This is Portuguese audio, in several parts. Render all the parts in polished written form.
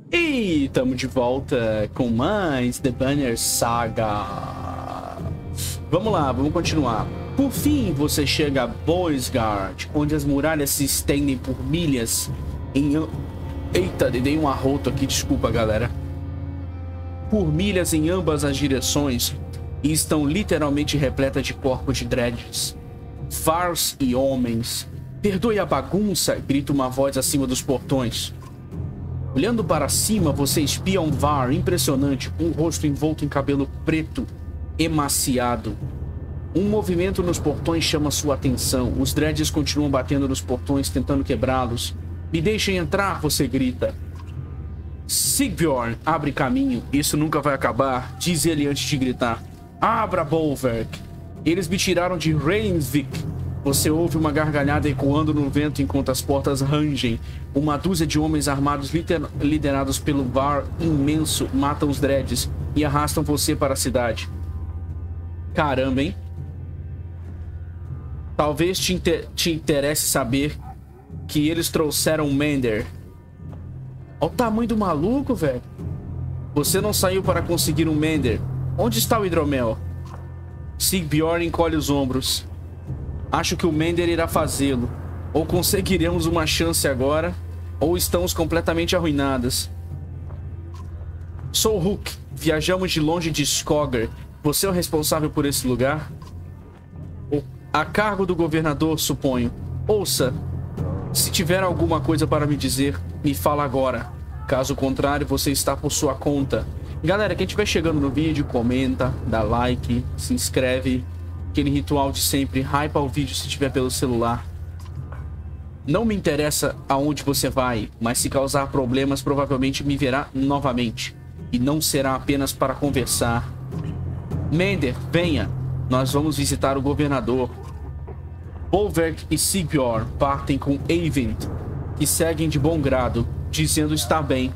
E estamos de volta com mais The Banner Saga. Vamos lá, vamos continuar. Por fim, você chega a Boisgard, onde as muralhas se estendem por milhas em... Eita, dei um arroto aqui, desculpa, galera. Por milhas em ambas as direções e estão literalmente repletas de corpos de dreads. Vars e homens. Perdoe a bagunça, grita uma voz acima dos portões. Olhando para cima, você espia um Var impressionante, um rosto envolto em cabelo preto, emaciado. Um movimento nos portões chama sua atenção. Os dreads continuam batendo nos portões, tentando quebrá-los. Me deixem entrar, você grita. Sigbjorn abre caminho. Isso nunca vai acabar, diz ele antes de gritar. Abra, Bolverk. Eles me tiraram de Rainsvik. Você ouve uma gargalhada ecoando no vento enquanto as portas rangem. Uma dúzia de homens armados liderados pelo Var imenso matam os dreads e arrastam você para a cidade. Caramba, hein? Talvez te interesse saber que eles trouxeram Mender. Olha o tamanho do maluco, velho. Você não saiu para conseguir um Mender. Onde está o hidromel? Sigbjorn encolhe os ombros. Acho que o Mender irá fazê-lo. Ou conseguiremos uma chance agora, ou estamos completamente arruinadas. Sou Hook. Viajamos de longe de Skogar. Você é o responsável por esse lugar? A cargo do governador, suponho. Ouça, se tiver alguma coisa para me dizer, me fala agora. Caso contrário, você está por sua conta. Galera, quem estiver chegando no vídeo, comenta, dá like, se inscreve. Aquele ritual de sempre, hypa o vídeo se tiver pelo celular. Não me interessa aonde você vai, mas se causar problemas, provavelmente me verá novamente. E não será apenas para conversar. Mender, venha. Nós vamos visitar o governador. Bolverk e Sigbjorn partem com Eyvind, que seguem de bom grado, dizendo estar bem.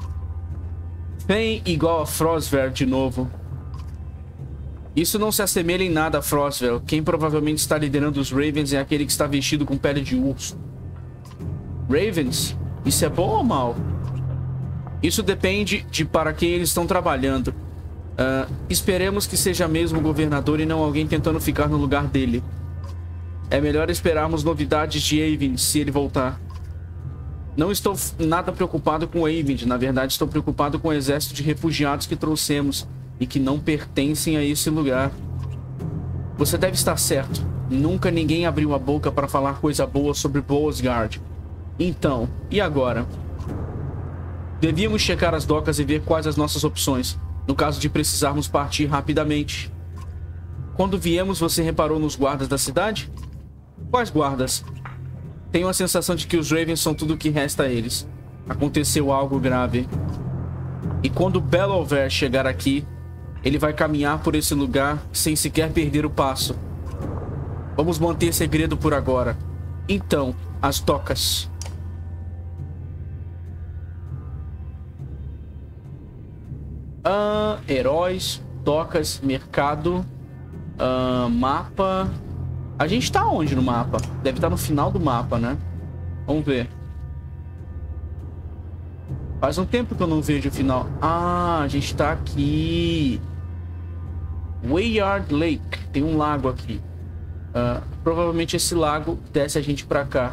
Bem igual a Frostver de novo. Isso não se assemelha em nada a Frostver. Quem provavelmente está liderando os Ravens é aquele que está vestido com pele de urso. Ravens? Isso é bom ou mal? Isso depende de para quem eles estão trabalhando. Esperemos que seja mesmo o governador e não alguém tentando ficar no lugar dele. É melhor esperarmos novidades de Eyvind se ele voltar. Não estou nada preocupado com Eyvind. Na verdade, estou preocupado com o exército de refugiados que trouxemos e que não pertencem a esse lugar. Você deve estar certo. Nunca ninguém abriu a boca para falar coisa boa sobre Boisgard. Então, e agora? Devíamos checar as docas e ver quais as nossas opções, no caso de precisarmos partir rapidamente. Quando viemos, você reparou nos guardas da cidade? Quais guardas? Tenho a sensação de que os Ravens são tudo o que resta a eles. Aconteceu algo grave. E quando Bellover chegar aqui, ele vai caminhar por esse lugar sem sequer perder o passo. Vamos manter segredo por agora. Então, as docas. Heróis, docas, mercado, mapa. A gente tá onde no mapa? Deve estar no final do mapa, né? Vamos ver. Faz um tempo que eu não vejo o final. Ah, a gente tá aqui. Wayard Lake. Tem um lago aqui. Provavelmente esse lago desce a gente pra cá.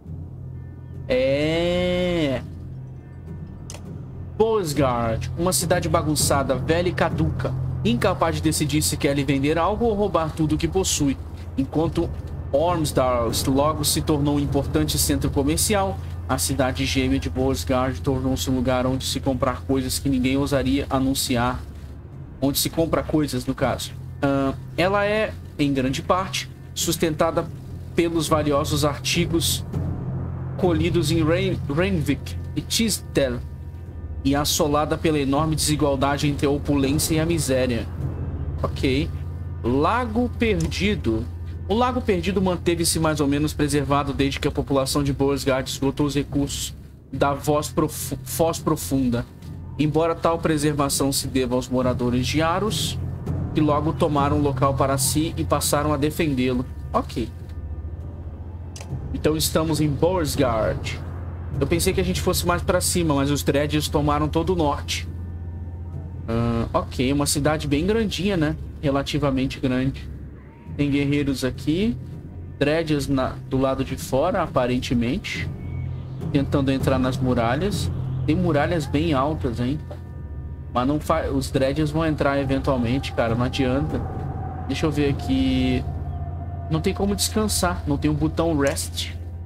Boisgard. Uma cidade bagunçada, velha e caduca. Incapaz de decidir se quer lhe vender algo ou roubar tudo que possui. Enquanto Ormsdal logo se tornou um importante centro comercial, a cidade gêmea de Boisgard tornou-se um lugar onde se comprar coisas que ninguém ousaria anunciar. Onde se compra coisas, no caso. Ela é, em grande parte, sustentada pelos valiosos artigos colhidos em Rainsvik e Tisdale, e assolada pela enorme desigualdade entre a opulência e a miséria. Ok. Lago Perdido. O Lago Perdido manteve-se mais ou menos preservado desde que a população de Boisgard esgotou os recursos da Foz Profunda. Embora tal preservação se deva aos moradores de Aros, que logo tomaram o local para si e passaram a defendê-lo. Ok. Então estamos em Boisgard. Eu pensei que a gente fosse mais pra cima, mas os dreads tomaram todo o norte. Ok, uma cidade bem grandinha, né? Relativamente grande. Tem guerreiros aqui. Dreads do lado de fora, aparentemente. Tentando entrar nas muralhas. Tem muralhas bem altas, hein? Mas não faz. Os dreads vão entrar eventualmente, cara. Não adianta. Deixa eu ver aqui. Não tem como descansar. Não tem um botão rest.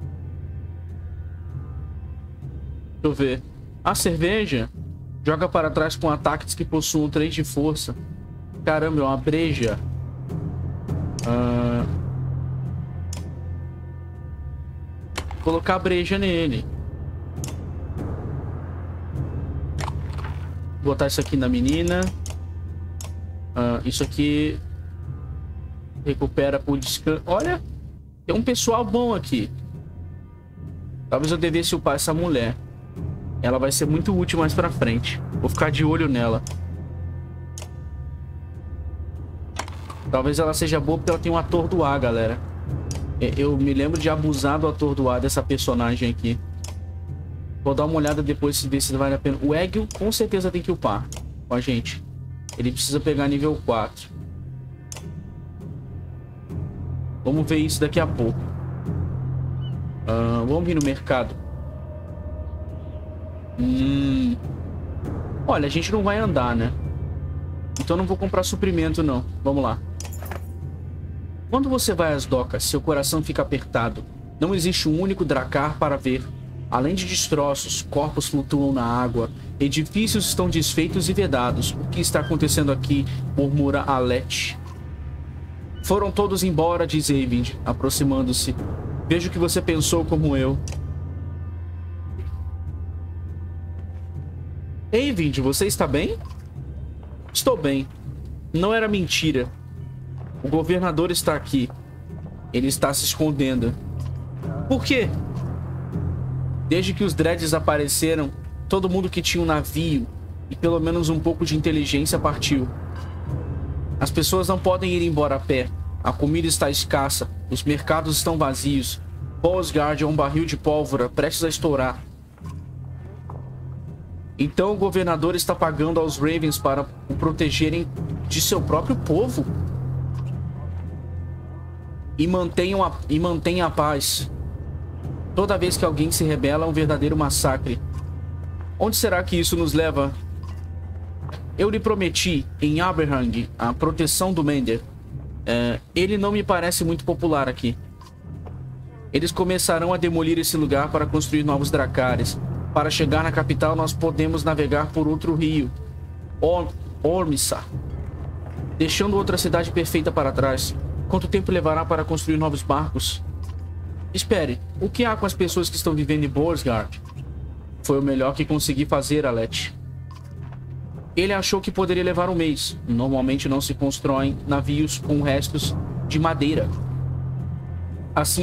Deixa eu ver. A cerveja joga para trás com ataques que possuam 3 de força. Caramba, é uma breja. Colocar a breja nele. Botar isso aqui na menina. Isso aqui recupera por descanso. Olha, tem um pessoal bom aqui. Talvez eu devesse upar essa mulher. Ela vai ser muito útil mais pra frente. Vou ficar de olho nela. Talvez ela seja boa porque ela tem um atordoar, galera. Eu me lembro de abusar do atordoar dessa personagem aqui. Vou dar uma olhada depois se ver se vale a pena. O Egil com certeza tem que upar com a gente. Ele precisa pegar nível 4. Vamos ver isso daqui a pouco. Vamos vir no mercado. Olha, a gente não vai andar, né? Então não vou comprar suprimento, não. Vamos lá. Quando você vai às docas, seu coração fica apertado. Não existe um único dracar para ver. Além de destroços, corpos flutuam na água. Edifícios estão desfeitos e vedados. O que está acontecendo aqui? Murmura Alete. Foram todos embora, diz Eyvind, aproximando-se. Vejo que você pensou como eu. Eyvind, você está bem? Estou bem. Não era mentira. O governador está aqui. Ele está se escondendo. Por quê? Desde que os dreads apareceram, todo mundo que tinha um navio e pelo menos um pouco de inteligência partiu. As pessoas não podem ir embora a pé. A comida está escassa. Os mercados estão vazios. Bosgard é um barril de pólvora prestes a estourar. Então o governador está pagando aos Ravens para o protegerem de seu próprio povo? E mantenha a paz. Toda vez que alguém se rebela, é um verdadeiro massacre. Onde será que isso nos leva? Eu lhe prometi, em Aberhang, a proteção do Mender. Ele não me parece muito popular aqui. Eles começarão a demolir esse lugar para construir novos dracares. Para chegar na capital, nós podemos navegar por outro rio. Ormissa. Deixando outra cidade perfeita para trás. Quanto tempo levará para construir novos barcos? Espere, o que há com as pessoas que estão vivendo em Bosgard? Foi o melhor que consegui fazer, Alete. Ele achou que poderia levar um mês. Normalmente não se constroem navios com restos de madeira. Assim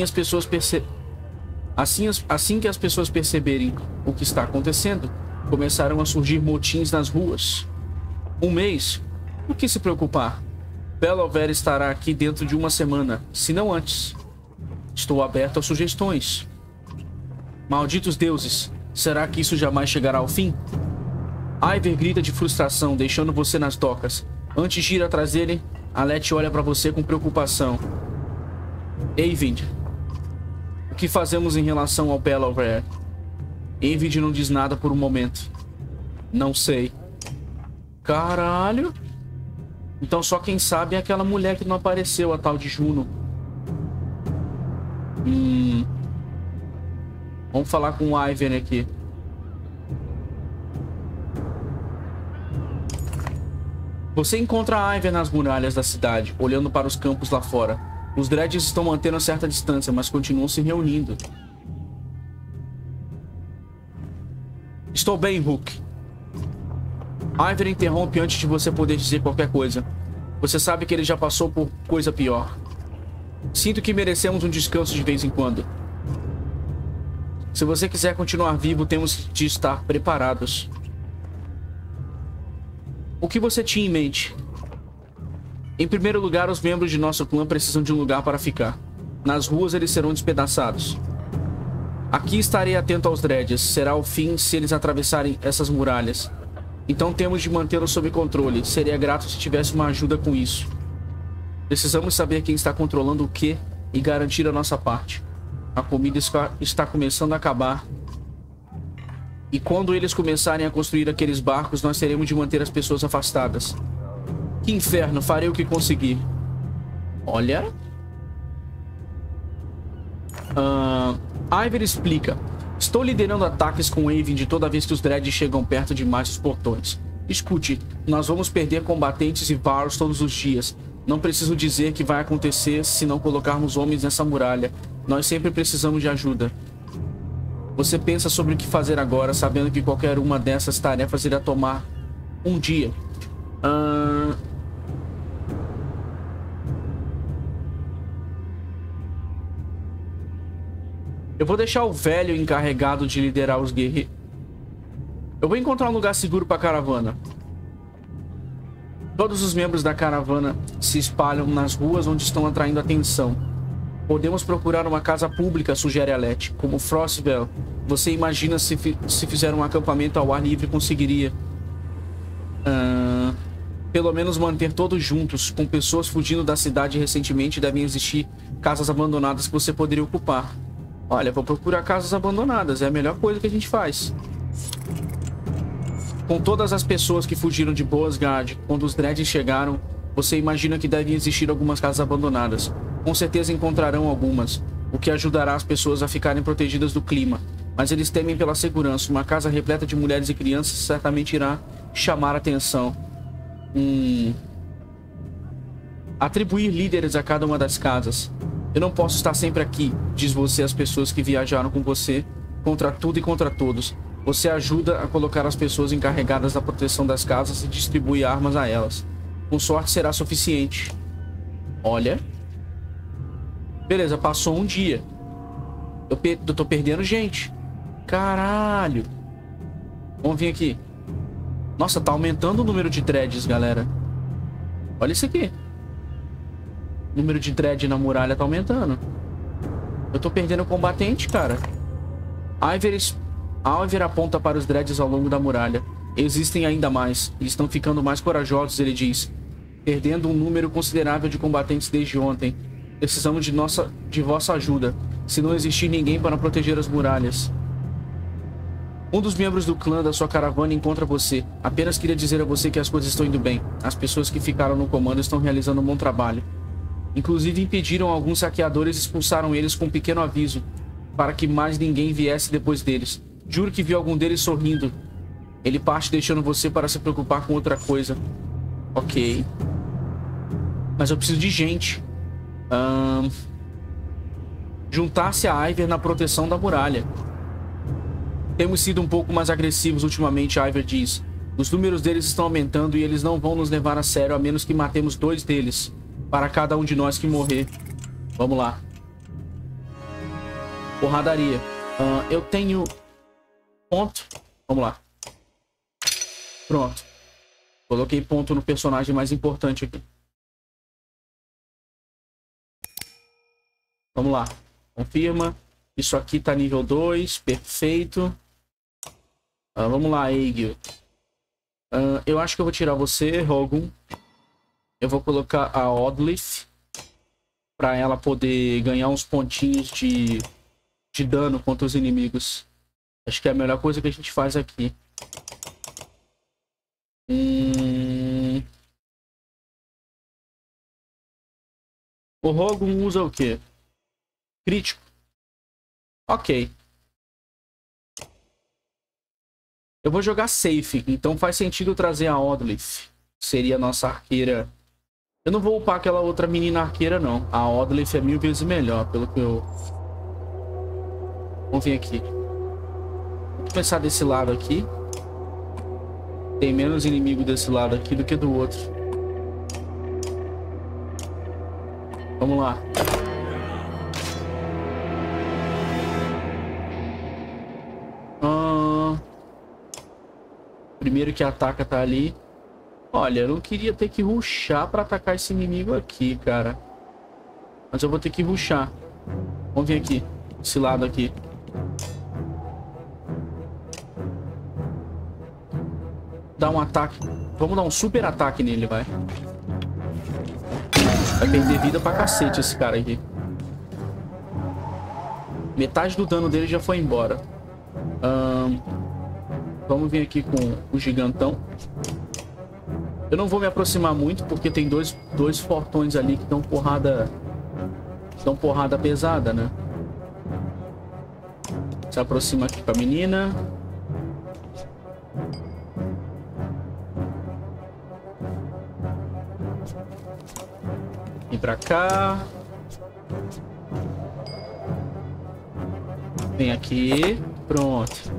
que as pessoas perceberem o que está acontecendo, começaram a surgir motins nas ruas. Um mês? Por que se preocupar? Bellover estará aqui dentro de uma semana, se não antes. Estou aberto a sugestões. Malditos deuses, será que isso jamais chegará ao fim? Iver grita de frustração, deixando você nas docas. Antes de ir atrás dele, Alete olha para você com preocupação. Eyvind, o que fazemos em relação ao Bellover? Eyvind não diz nada por um momento. Não sei. Caralho. Então só quem sabe é aquela mulher que não apareceu, a tal de Juno. Vamos falar com o Iver aqui. Você encontra a Iver nas muralhas da cidade, olhando para os campos lá fora. Os dreads estão mantendo certa distância, mas continuam se reunindo. Estou bem, Hook. Iver interrompe antes de você poder dizer qualquer coisa. Você sabe que ele já passou por coisa pior. Sinto que merecemos um descanso de vez em quando. Se você quiser continuar vivo, temos de estar preparados. O que você tinha em mente? Em primeiro lugar, os membros de nosso clã precisam de um lugar para ficar. Nas ruas, eles serão despedaçados. Aqui estarei atento aos dreads. Será o fim se eles atravessarem essas muralhas. Então temos de mantê-los sob controle. Seria grato se tivesse uma ajuda com isso. Precisamos saber quem está controlando o que e garantir a nossa parte. A comida está começando a acabar. E quando eles começarem a construir aqueles barcos, nós teremos de manter as pessoas afastadas. Que inferno, farei o que conseguir. Olha. Iver explica. Estou liderando ataques com Aven toda vez que os dreads chegam perto demais dos portões. Escute, nós vamos perder combatentes e Varus todos os dias. Não preciso dizer que vai acontecer se não colocarmos homens nessa muralha. Nós sempre precisamos de ajuda. Você pensa sobre o que fazer agora, sabendo que qualquer uma dessas tarefas irá tomar um dia. Eu vou deixar o velho encarregado de liderar os guerreiros. Eu vou encontrar um lugar seguro para a caravana. Todos os membros da caravana se espalham nas ruas onde estão atraindo atenção. Podemos procurar uma casa pública, sugere Alette. Como Frostvale, você imagina se fizer um acampamento ao ar livre conseguiria... pelo menos manter todos juntos. Com pessoas fugindo da cidade recentemente, devem existir casas abandonadas que você poderia ocupar. Olha, vou procurar casas abandonadas. É a melhor coisa que a gente faz. Com todas as pessoas que fugiram de Boasgard, quando os dreads chegaram, você imagina que devem existir algumas casas abandonadas. Com certeza encontrarão algumas, o que ajudará as pessoas a ficarem protegidas do clima. Mas eles temem pela segurança. Uma casa repleta de mulheres e crianças certamente irá chamar a atenção. Atribuir líderes a cada uma das casas. Eu não posso estar sempre aqui, diz você às pessoas que viajaram com você, contra tudo e contra todos. Você ajuda a colocar as pessoas encarregadas da proteção das casas e distribui armas a elas. Com sorte será suficiente. Olha. Beleza, passou um dia. Eu tô perdendo gente. Caralho. Vamos vir aqui. Nossa, tá aumentando o número de dreads, galera. Olha isso aqui. O número de dread na muralha tá aumentando. Eu tô perdendo combatente, cara. Iver aponta para os dreads ao longo da muralha. Existem ainda mais. Eles estão ficando mais corajosos, ele diz. Perdendo um número considerável de combatentes desde ontem. Precisamos de vossa ajuda. Se não existir ninguém para proteger as muralhas. Um dos membros do clã da sua caravana encontra você. Apenas queria dizer a você que as coisas estão indo bem. As pessoas que ficaram no comando estão realizando um bom trabalho. Inclusive impediram alguns saqueadores e expulsaram eles com um pequeno aviso, para que mais ninguém viesse depois deles. Juro que vi algum deles sorrindo. Ele parte deixando você para se preocupar com outra coisa. Ok. Mas eu preciso de gente. Juntar-se a Iver na proteção da muralha. Temos sido um pouco mais agressivos ultimamente, Iver diz. Os números deles estão aumentando e eles não vão nos levar a sério a menos que matemos 2 deles. Para cada um de nós que morrer. Vamos lá. Porradaria. Eu tenho... ponto. Vamos lá. Pronto. Coloquei ponto no personagem mais importante aqui. Vamos lá. Confirma. Isso aqui tá nível 2. Perfeito. Vamos lá, Egil. Eu acho que eu vou tirar você, Rogun. Eu vou colocar a Odlif. Pra ela poder ganhar uns pontinhos de dano contra os inimigos. Acho que é a melhor coisa que a gente faz aqui. O Rogun usa o quê? Crítico. Ok. Eu vou jogar safe. Então faz sentido trazer a Odlif. Seria a nossa arqueira. Eu não vou upar aquela outra menina arqueira, não. A Odlif é 1000 vezes melhor, pelo que eu... Vamos vir aqui. Vou começar desse lado aqui. Tem menos inimigo desse lado aqui do que do outro. Vamos lá. Primeiro que ataca tá ali. Olha, eu não queria ter que rushar pra atacar esse inimigo aqui, cara. Mas eu vou ter que rushar. Vamos vir aqui. Esse lado aqui. Dá um ataque. Vamos dar um super ataque nele, vai. Vai perder vida pra cacete esse cara aqui. Metade do dano dele já foi embora. Vamos vir aqui com o gigantão. Eu não vou me aproximar muito, porque tem dois fortões ali que dão porrada... Dão porrada pesada, né? Se aproxima aqui com a menina. Vem pra cá. Vem aqui. Pronto.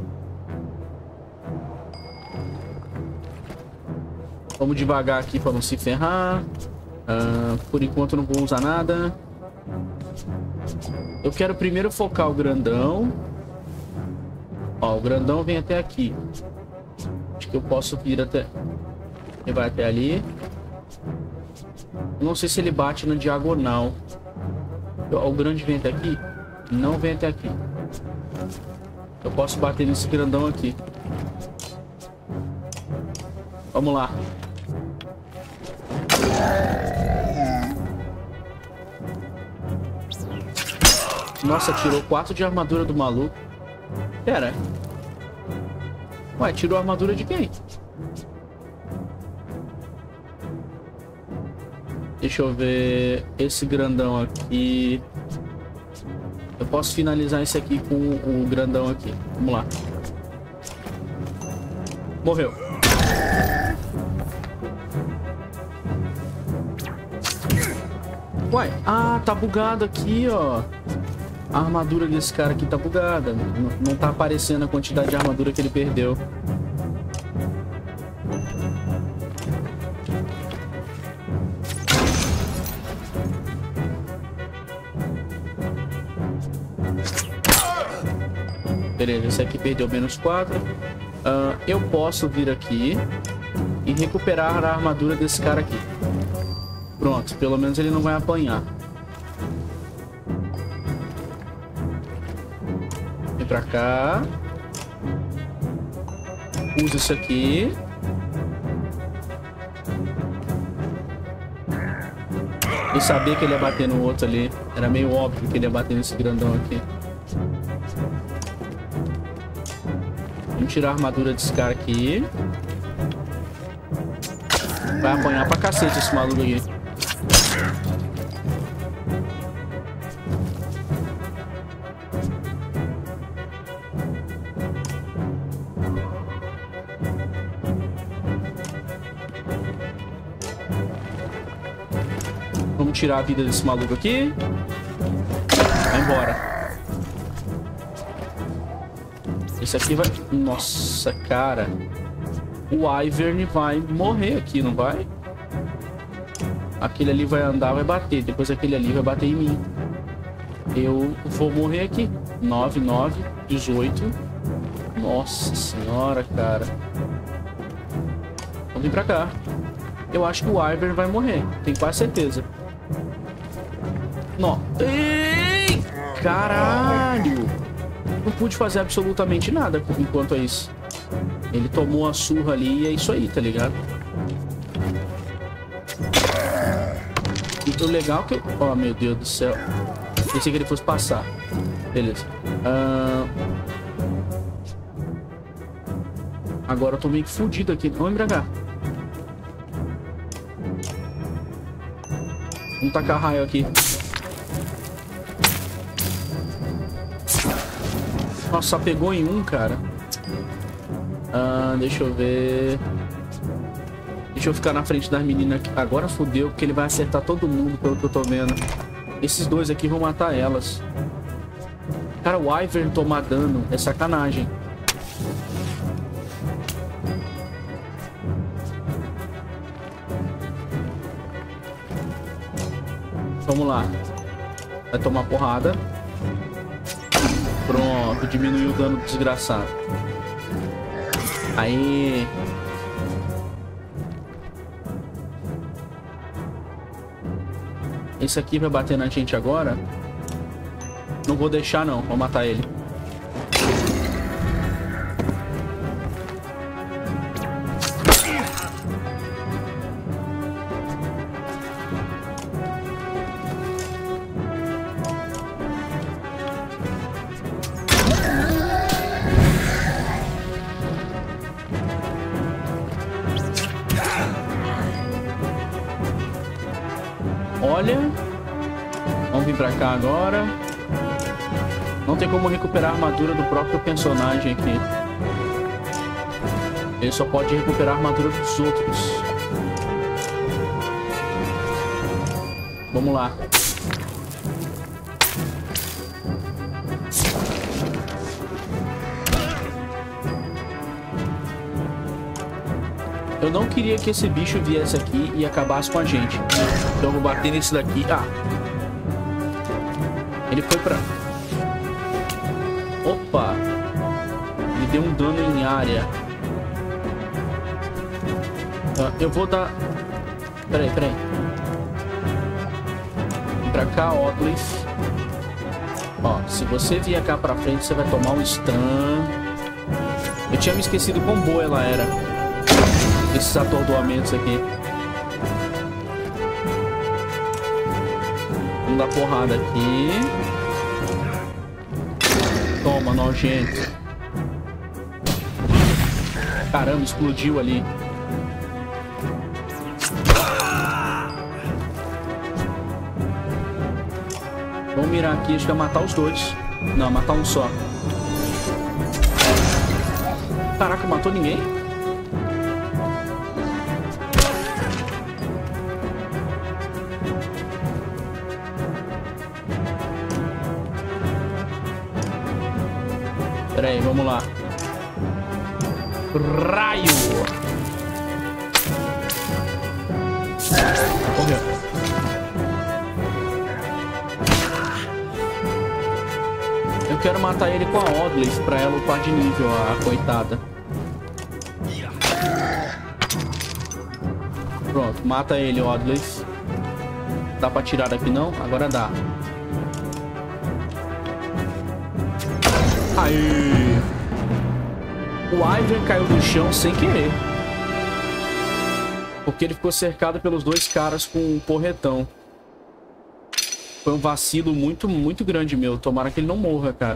Vamos devagar aqui para não se ferrar. Por enquanto não vou usar nada. Eu quero primeiro focar o grandão. Ó, o grandão vem até aqui. Acho que eu posso vir até... Ele vai até ali. Eu não sei se ele bate na diagonal. O grande vem até aqui? Não vem até aqui. Eu posso bater nesse grandão aqui. Vamos lá. Nossa, tirou 4 de armadura do maluco. Pera. Ué, tirou a armadura de quem? Deixa eu ver. Esse grandão aqui. Eu posso finalizar esse aqui com o grandão aqui. Vamos lá. Morreu. Ué, tá bugado aqui, ó. A armadura desse cara aqui tá bugada. Não tá aparecendo a quantidade de armadura que ele perdeu. Beleza, esse aqui perdeu menos 4. Eu posso vir aqui e recuperar a armadura desse cara aqui. Pronto, pelo menos ele não vai apanhar. Vem pra cá. Usa isso aqui. Eu sabia que ele ia bater no outro ali. Era meio óbvio que ele ia bater nesse grandão aqui. Vamos tirar a armadura desse cara aqui. Vai apanhar pra cacete esse maluco aqui. Vamos tirar a vida desse maluco aqui. Vai embora. Esse aqui vai... Nossa, cara. O Wyvern vai morrer aqui, não vai? Aquele ali vai andar, vai bater. Depois aquele ali vai bater em mim. Eu vou morrer aqui. 9, 9, 18. Nossa senhora, cara. Vamos vir pra cá. Eu acho que o Wyvern vai morrer. Tenho quase certeza. Não. Ei! Caralho! Não pude fazer absolutamente nada enquanto é isso. Ele tomou a surra ali e é isso aí, tá ligado? E o legal que eu... Oh, meu Deus do céu. Pensei que ele fosse passar. Beleza. Agora eu tô meio que fudido aqui. Vamos pra cá. Vamos tacar raio aqui. Nossa, só pegou em um, cara. Deixa eu ver. Deixa eu ficar na frente das meninas aqui. Agora fodeu, porque ele vai acertar todo mundo, pelo que eu tô vendo. Esses dois aqui vão matar elas. Cara, o Wyvern tomar dano é sacanagem. Vamos lá. Vai tomar porrada. Pronto, diminuiu o dano do desgraçado. Aí. Esse aqui vai bater na gente agora. Não vou deixar não, vou matar ele. Olha. Vamos vir pra cá agora. Não tem como recuperar a armadura do próprio personagem aqui. Ele só pode recuperar a armadura dos outros. Vamos lá. Eu não queria que esse bicho viesse aqui e acabasse com a gente. Então eu vou bater nesse daqui. Ah. Ele foi pra... Opa. Ele deu um dano em área. Eu vou dar... Peraí. Vem pra cá, Odleif. Ó, se você vier cá pra frente, você vai tomar um stun. Eu tinha me esquecido quão boa ela era. Esses atordoamentos aqui. Vamos dar porrada aqui. Toma, nojento. Caramba, explodiu ali. Vamos mirar aqui, acho que é matar os dois. Não, matar um só. Caraca, matou ninguém? Pera aí, vamos lá. Raio! Morreu. Eu quero matar ele com a Odleif pra ela upar de nível, a coitada. Pronto, mata ele, Odleif. Dá pra tirar daqui não? Agora dá. Aí. O Ivan caiu no chão sem querer. Porque ele ficou cercado pelos dois caras com um porretão. Foi um vacilo muito grande meu. Tomara que ele não morra, cara.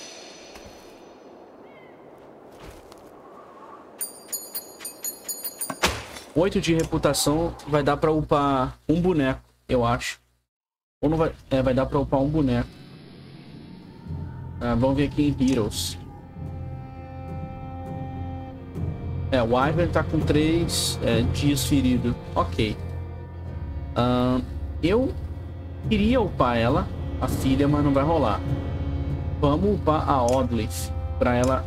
Oito de reputação vai dar pra upar um boneco, eu acho. Ou não vai... É, vai dar pra upar um boneco. Vamos ver aqui em Heroes. O Ivan tá com 3 dias ferido. Ok. Eu queria upar ela, a filha, mas não vai rolar. Vamos upar a Odleif. Pra ela...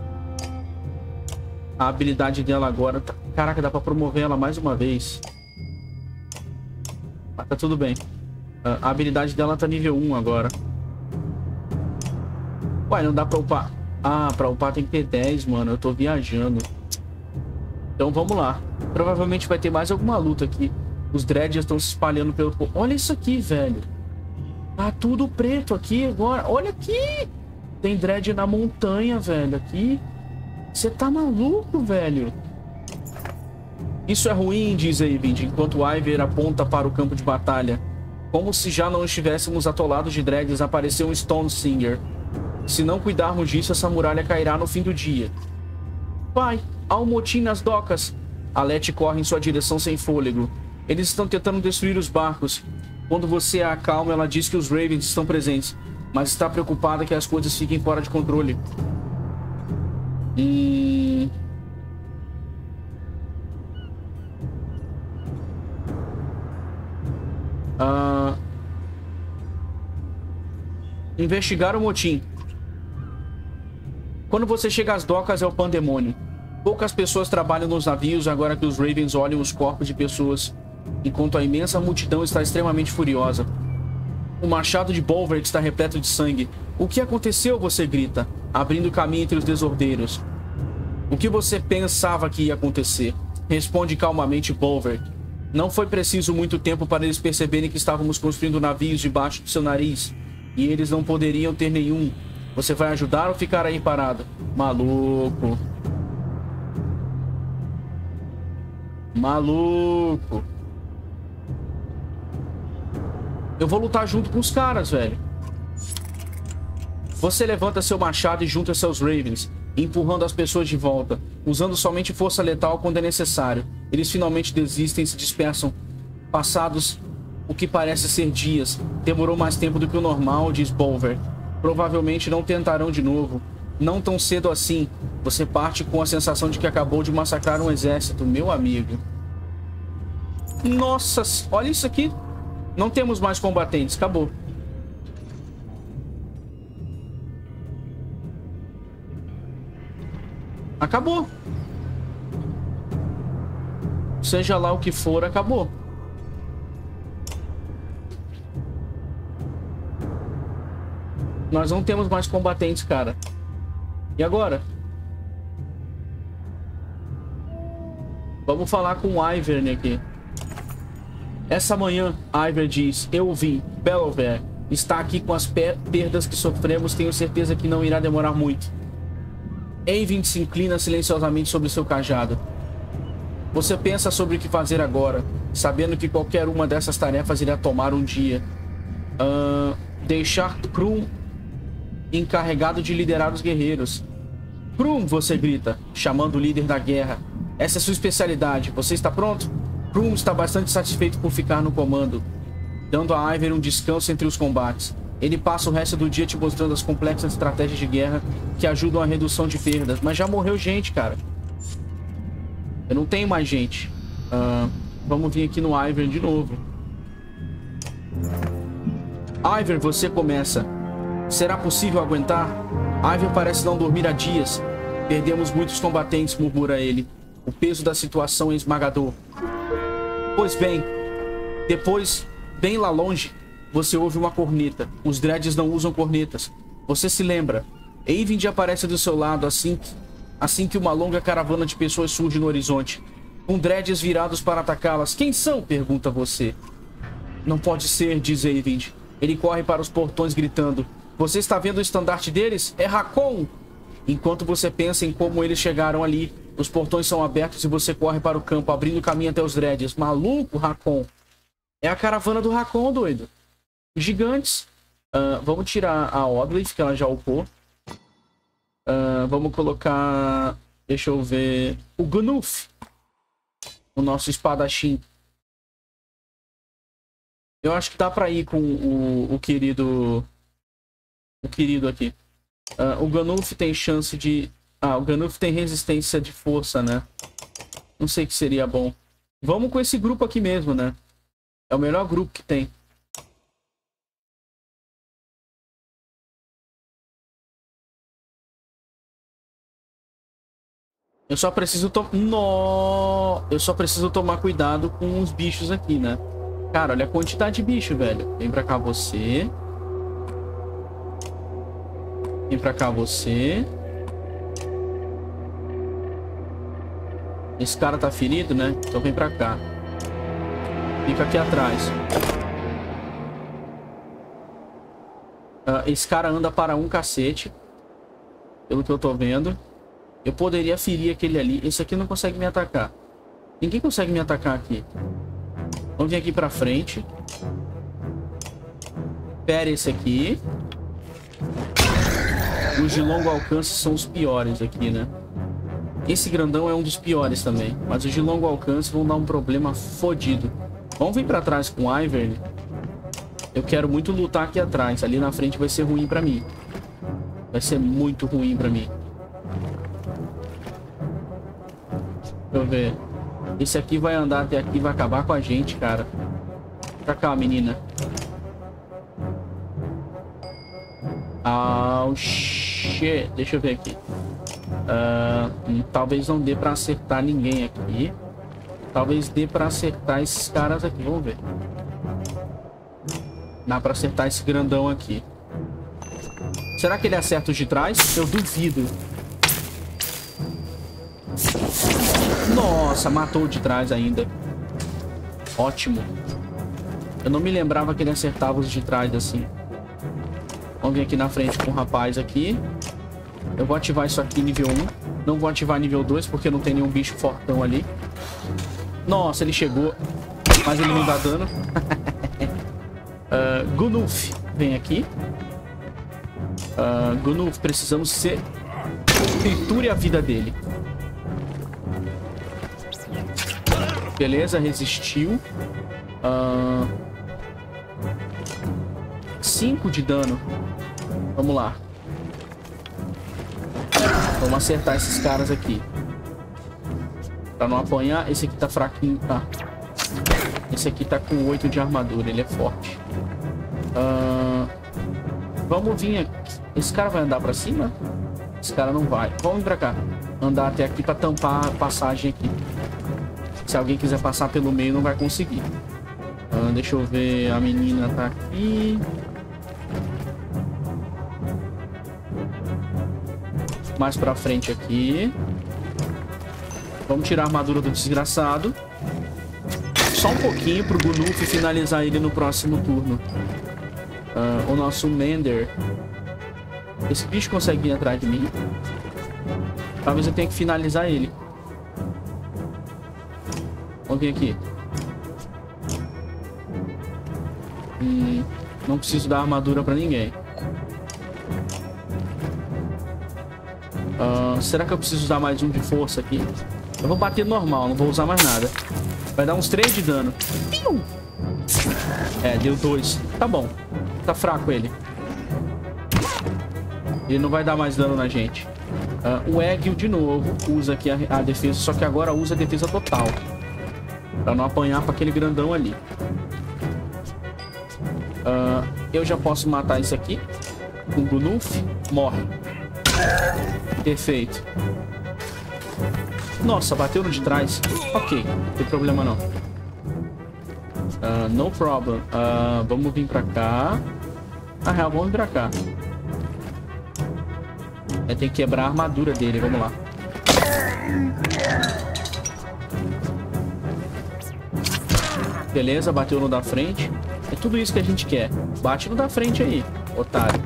A habilidade dela agora... Caraca, dá pra promover ela mais uma vez. Mas tá tudo bem. A habilidade dela tá nível 1 agora. Ué, não dá pra upar. Ah, pra upar tem que ter 10, mano. Eu tô viajando. Então vamos lá. Provavelmente vai ter mais alguma luta aqui. Os dreads estão se espalhando pelo... Olha isso aqui, velho. Tá tudo preto aqui agora. Olha aqui. Tem dread na montanha, velho. Aqui. Você tá maluco, velho? Isso é ruim, diz Eyvind, enquanto Iver aponta para o campo de batalha. Como se já não estivéssemos atolados de dreads, apareceu um Stonesinger. Se não cuidarmos disso, essa muralha cairá no fim do dia. Pai, há um motim nas docas. Alete corre em sua direção sem fôlego. Eles estão tentando destruir os barcos. Quando você a acalma, ela diz que os Ravens estão presentes, mas está preocupada que as coisas fiquem fora de controle. Investigar o motim. Quando você chega às docas é o pandemônio. Poucas pessoas trabalham nos navios agora que os Ravens olham os corpos de pessoas, enquanto a imensa multidão está extremamente furiosa. O machado de Bolver está repleto de sangue. O que aconteceu? Você grita, abrindo caminho entre os desordeiros. O que você pensava que ia acontecer? Responde calmamente Bolver. Não foi preciso muito tempo para eles perceberem que estávamos construindo navios debaixo do seu nariz. E eles não poderiam ter nenhum. Você vai ajudar ou ficar aí parado? Maluco. Maluco. Eu vou lutar junto com os caras, velho. Você levanta seu machado e junta seus Ravens, empurrando as pessoas de volta, usando somente força letal quando é necessário. Eles finalmente desistem e se dispersam, passados o que parece ser dias. Demorou mais tempo do que o normal, diz Bolver. Provavelmente não tentarão de novo. Não tão cedo assim. Você parte com a sensação de que acabou de massacrar um exército, meu amigo. Nossa, olha isso aqui. Não temos mais combatentes, acabou. Acabou. Seja lá o que for, acabou. Nós não temos mais combatentes, cara. E agora? Vamos falar com o Ivern aqui. Essa manhã, Ivern diz: eu vi, Belver está aqui com as perdas que sofremos. Tenho certeza que não irá demorar muito. Eyvind se inclina silenciosamente sobre seu cajado. Você pensa sobre o que fazer agora, sabendo que qualquer uma dessas tarefas irá tomar um dia. Deixar Krum encarregado de liderar os guerreiros. Krum, você grita, chamando o líder da guerra. Essa é sua especialidade. Você está pronto? Krum está bastante satisfeito por ficar no comando, dando a Ivern um descanso entre os combates. Ele passa o resto do dia te mostrando as complexas estratégias de guerra que ajudam a redução de perdas. Mas já morreu gente, cara. Eu não tenho mais gente. Vamos vir aqui no Ivern de novo. Ivern, você começa. Será possível aguentar? Ivern parece não dormir há dias. Perdemos muitos combatentes, murmura ele. O peso da situação é esmagador. Pois bem, depois, bem lá longe, você ouve uma corneta. Os dreads não usam cornetas. Você se lembra. Eyvind aparece do seu lado assim que uma longa caravana de pessoas surge no horizonte, com dreads virados para atacá-las. Quem são? Pergunta você. Não pode ser, diz Eyvind. Ele corre para os portões gritando. Você está vendo o estandarte deles? É Hakon! Enquanto você pensa em como eles chegaram ali, os portões são abertos e você corre para o campo, abrindo caminho até os dreads. Maluco, Hakon. É a caravana do Hakon, doido. Gigantes. Vamos tirar a Odleif, que ela já upou. Vamos colocar... Deixa eu ver... O Gunulf. O nosso espadachim. Eu acho que dá pra ir com o querido... O querido aqui. O Gunulf tem chance de... o Gunulf tem resistência de força, né? Não sei o que seria bom. Vamos com esse grupo aqui mesmo, né? É o melhor grupo que tem. Eu só preciso Eu só preciso tomar cuidado com os bichos aqui, né? Cara, olha a quantidade de bicho, velho. Vem pra cá você. Vem pra cá você. Esse cara tá ferido, né? Então vem pra cá. Fica aqui atrás. Esse cara anda para um cacete. Pelo que eu tô vendo. Eu poderia ferir aquele ali. Esse aqui não consegue me atacar. Ninguém consegue me atacar aqui. Vamos vir aqui pra frente. Pera esse aqui. Os de longo alcance são os piores aqui, né? Esse grandão é um dos piores também. Mas os de longo alcance vão dar um problema fodido. Vamos vir pra trás com o Ivern. Eu quero muito lutar aqui atrás. Ali na frente vai ser ruim pra mim. Vai ser muito ruim pra mim. Deixa eu ver. Esse aqui vai andar até aqui, vai acabar com a gente, cara. Pra cá, menina. Shit. Deixa eu ver aqui. Talvez não dê pra acertar ninguém aqui. Talvez dê pra acertar esses caras aqui. Vamos ver. Dá pra acertar esse grandão aqui. Será que ele acerta os de trás? Eu duvido. Nossa, matou o de trás ainda. Ótimo. Eu não me lembrava que ele acertava os de trás assim. Vamos vir aqui na frente com o rapaz aqui. Eu vou ativar isso aqui nível 1. Não vou ativar nível 2 porque não tem nenhum bicho fortão ali. Nossa, ele chegou. Mas ele não dá dano. Gunulf, vem aqui. Gunulf, precisamos ser... Triture a vida dele. Beleza, resistiu. 5 de dano. Vamos lá. Vamos acertar esses caras aqui. Pra não apanhar. Esse aqui tá fraquinho. Ah. Esse aqui tá com 8 de armadura. Ele é forte. Vamos vir aqui. Esse cara vai andar pra cima? Esse cara não vai. Vamos vir pra cá. Andar até aqui pra tampar a passagem aqui. Se alguém quiser passar pelo meio, não vai conseguir. Deixa eu ver. A menina tá aqui. Mais pra frente aqui. Vamos tirar a armadura do desgraçado. Só um pouquinho pro Gunulf finalizar ele no próximo turno. O nosso Mender. Esse bicho consegue vir atrás de mim? Talvez eu tenha que finalizar ele. Vamos vir aqui. Não preciso dar armadura pra ninguém. Será que eu preciso usar mais um de força aqui? Eu vou bater normal, não vou usar mais nada. Vai dar uns 3 de dano. É, deu 2. Tá bom. Tá fraco ele. Ele não vai dar mais dano na gente. O Egg de novo usa aqui a defesa, só que agora usa a defesa total. Pra não apanhar pra aquele grandão ali. Eu já posso matar esse aqui. Com o Gunulf. Morre. Perfeito. Nossa, bateu no de trás. Ok, não tem problema não. No problem. Vamos vir pra cá. Na real, vamos vir pra cá. Tem que quebrar a armadura dele, vamos lá. Beleza, bateu no da frente. É tudo isso que a gente quer. Bate no da frente aí, otário.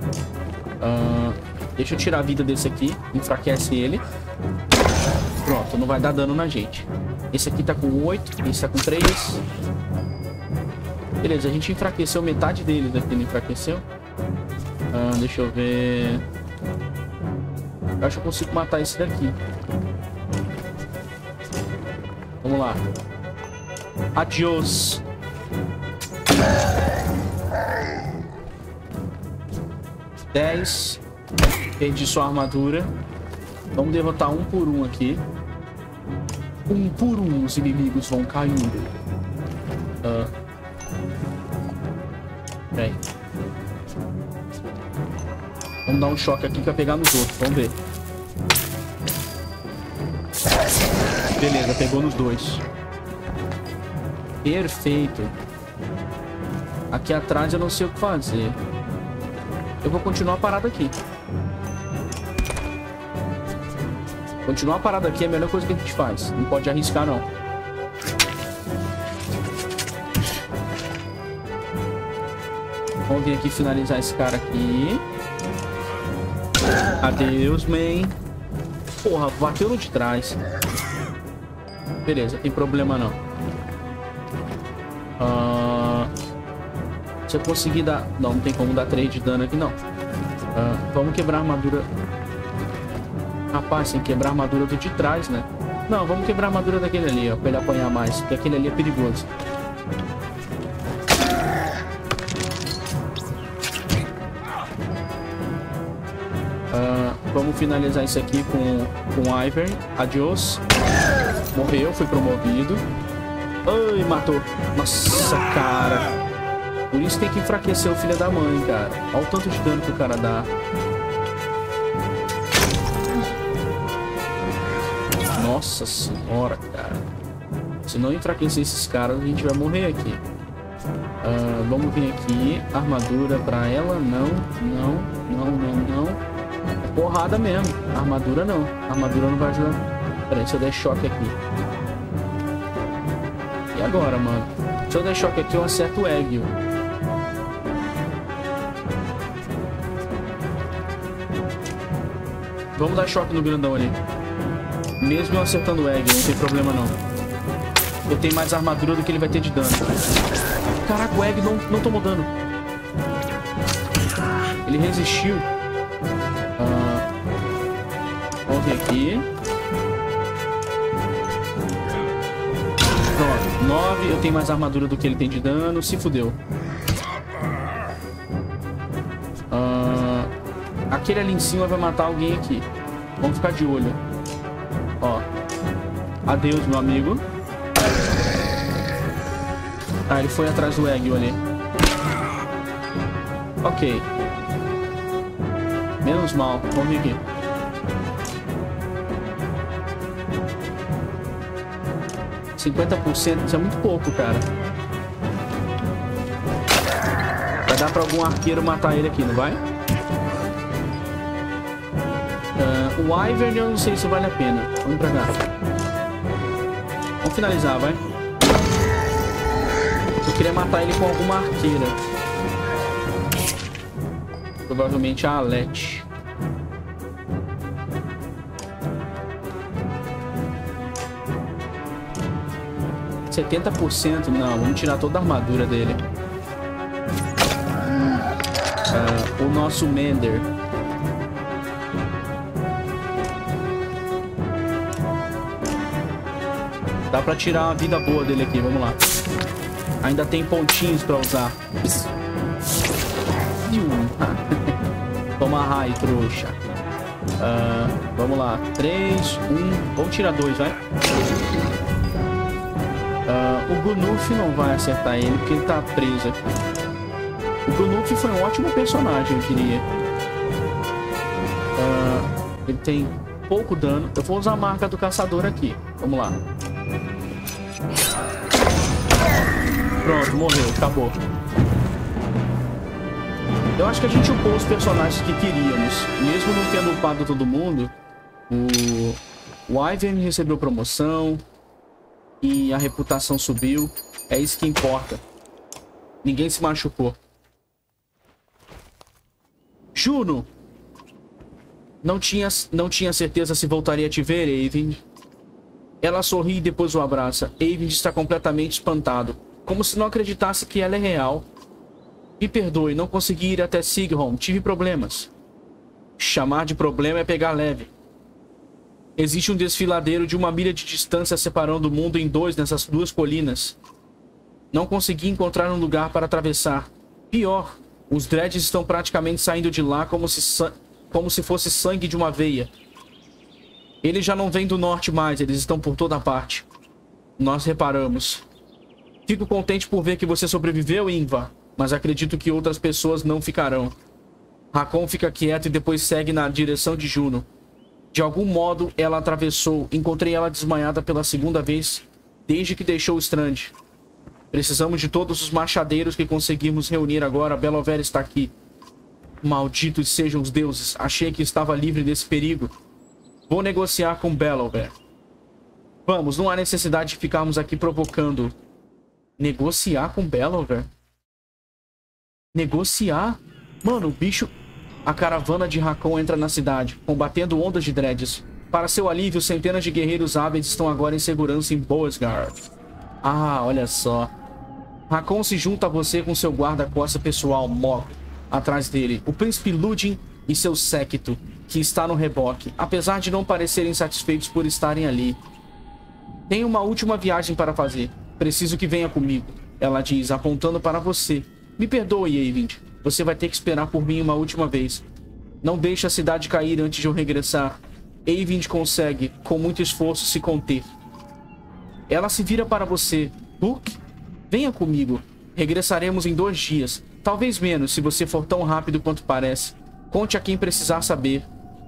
Deixa eu tirar a vida desse aqui. Enfraquece ele. Pronto, não vai dar dano na gente. Esse aqui tá com 8. Esse tá com 3. Beleza, a gente enfraqueceu metade dele daqui. Não enfraqueceu? Deixa eu ver. Eu acho que eu consigo matar esse daqui. Vamos lá. Adiós. Perdi sua armadura. Vamos derrotar um por um aqui. Um por um os inimigos vão caindo. Peraí. Vamos dar um choque aqui pra pegar nos outros. Vamos ver. Beleza, pegou nos dois. Perfeito. Aqui atrás eu não sei o que fazer. Eu vou continuar parado aqui. Continuar parado aqui é a melhor coisa que a gente faz. Não pode arriscar, não. Vamos vir aqui finalizar esse cara aqui. Adeus, man. Porra, bateu no de trás. Beleza, tem problema não. Se eu conseguir dar... Não tem como dar 3 de dano aqui, não. Vamos quebrar a armadura... Rapaz, tem que quebrar a armadura do de trás, né? Não, vamos quebrar a armadura daquele ali, ó. Pra ele apanhar mais. Porque aquele ali é perigoso. Vamos finalizar isso aqui com o Ivern. Adiós. Morreu, foi promovido. Ai, matou. Nossa, cara. Por isso tem que enfraquecer o filho da mãe, cara. Olha o tanto de dano que o cara dá. Nossa senhora, cara. Se não enfraquecer esses caras, a gente vai morrer aqui. Vamos vir aqui. Armadura pra ela. Não. É porrada mesmo. Armadura não. Armadura não vai ajudar. Pera aí, se eu der choque aqui. E agora, mano? Se eu der choque aqui, eu acerto o Egg. Vamos dar choque no grandão ali. Mesmo eu acertando o Egg, não tem problema não. Eu tenho mais armadura do que ele vai ter de dano. Caraca, o Egg não tomou dano. Ele resistiu. Vamos ver aqui. Pronto, 9. Eu tenho mais armadura do que ele tem de dano. Se fudeu. aquele ali em cima vai matar alguém aqui. Vamos ficar de olho. Ó. Adeus, meu amigo. Ah, ele foi atrás do Egg ali. Ok. Menos mal. Vamos vir aqui. %, isso é muito pouco, cara. Vai dar pra algum arqueiro matar ele aqui, não vai? O Wyvern eu não sei se vale a pena. Vamos pra cá. Vamos finalizar, vai. Eu queria matar ele com alguma arqueira. Provavelmente a Alete. %, não. Vamos tirar toda a armadura dele. O nosso Mender. Dá pra tirar uma vida boa dele aqui. Vamos lá. Ainda tem pontinhos pra usar. Toma raio, trouxa. Vamos lá. 3, 1. Vamos tirar 2, vai. O Gunuf não vai acertar ele porque ele tá preso aqui. O Gunuf foi um ótimo personagem, eu diria. Ele tem pouco dano. Eu vou usar a marca do caçador aqui. Vamos lá. Pronto, morreu. Acabou. Eu acho que a gente upou os personagens que queríamos. Mesmo não tendo upado todo mundo, o Wyvern recebeu promoção e a reputação subiu. É isso que importa. Ninguém se machucou. Juno! Não tinha certeza se voltaria a te ver, Eyvind. Ela sorri e depois o abraça. Eyvind está completamente espantado, como se não acreditasse que ela é real. Me perdoe, não consegui ir até Sigholm. Tive problemas. Chamar de problema é pegar leve. Existe um desfiladeiro de 1 milha de distância separando o mundo em dois nessas duas colinas. Não consegui encontrar um lugar para atravessar. Pior, os dreads estão praticamente saindo de lá como se fosse sangue de uma veia. Eles já não vêm do norte mais, eles estão por toda parte. Nós reparamos. Fico contente por ver que você sobreviveu, Ingvar, mas acredito que outras pessoas não ficarão. Hakon fica quieto e depois segue na direção de Juno. De algum modo, ela atravessou. Encontrei ela desmaiada pela segunda vez desde que deixou o Strand. Precisamos de todos os machadeiros que conseguimos reunir agora. Belóver está aqui. Malditos sejam os deuses. Achei que estava livre desse perigo. Vou negociar com Belóver. Vamos, não há necessidade de ficarmos aqui provocando. Negociar com Belóver? Negociar? Mano, o bicho... A caravana de Hakon entra na cidade, combatendo ondas de dreads. Para seu alívio, centenas de guerreiros hábeis estão agora em segurança em Boesgard. Ah, olha só. Hakon se junta a você com seu guarda-costas pessoal, Mog, atrás dele. O príncipe Ludin e seu séquito, que está no reboque, apesar de não parecerem satisfeitos por estarem ali. Tenho uma última viagem para fazer. Preciso que venha comigo, ela diz, apontando para você. Me perdoe, Eyvind. Você vai ter que esperar por mim uma última vez. Não deixe a cidade cair antes de eu regressar. Eyvind consegue, com muito esforço, se conter. Ela se vira para você. Book? Venha comigo. Regressaremos em 2 dias. Talvez menos, se você for tão rápido quanto parece. Conte a quem precisar saber.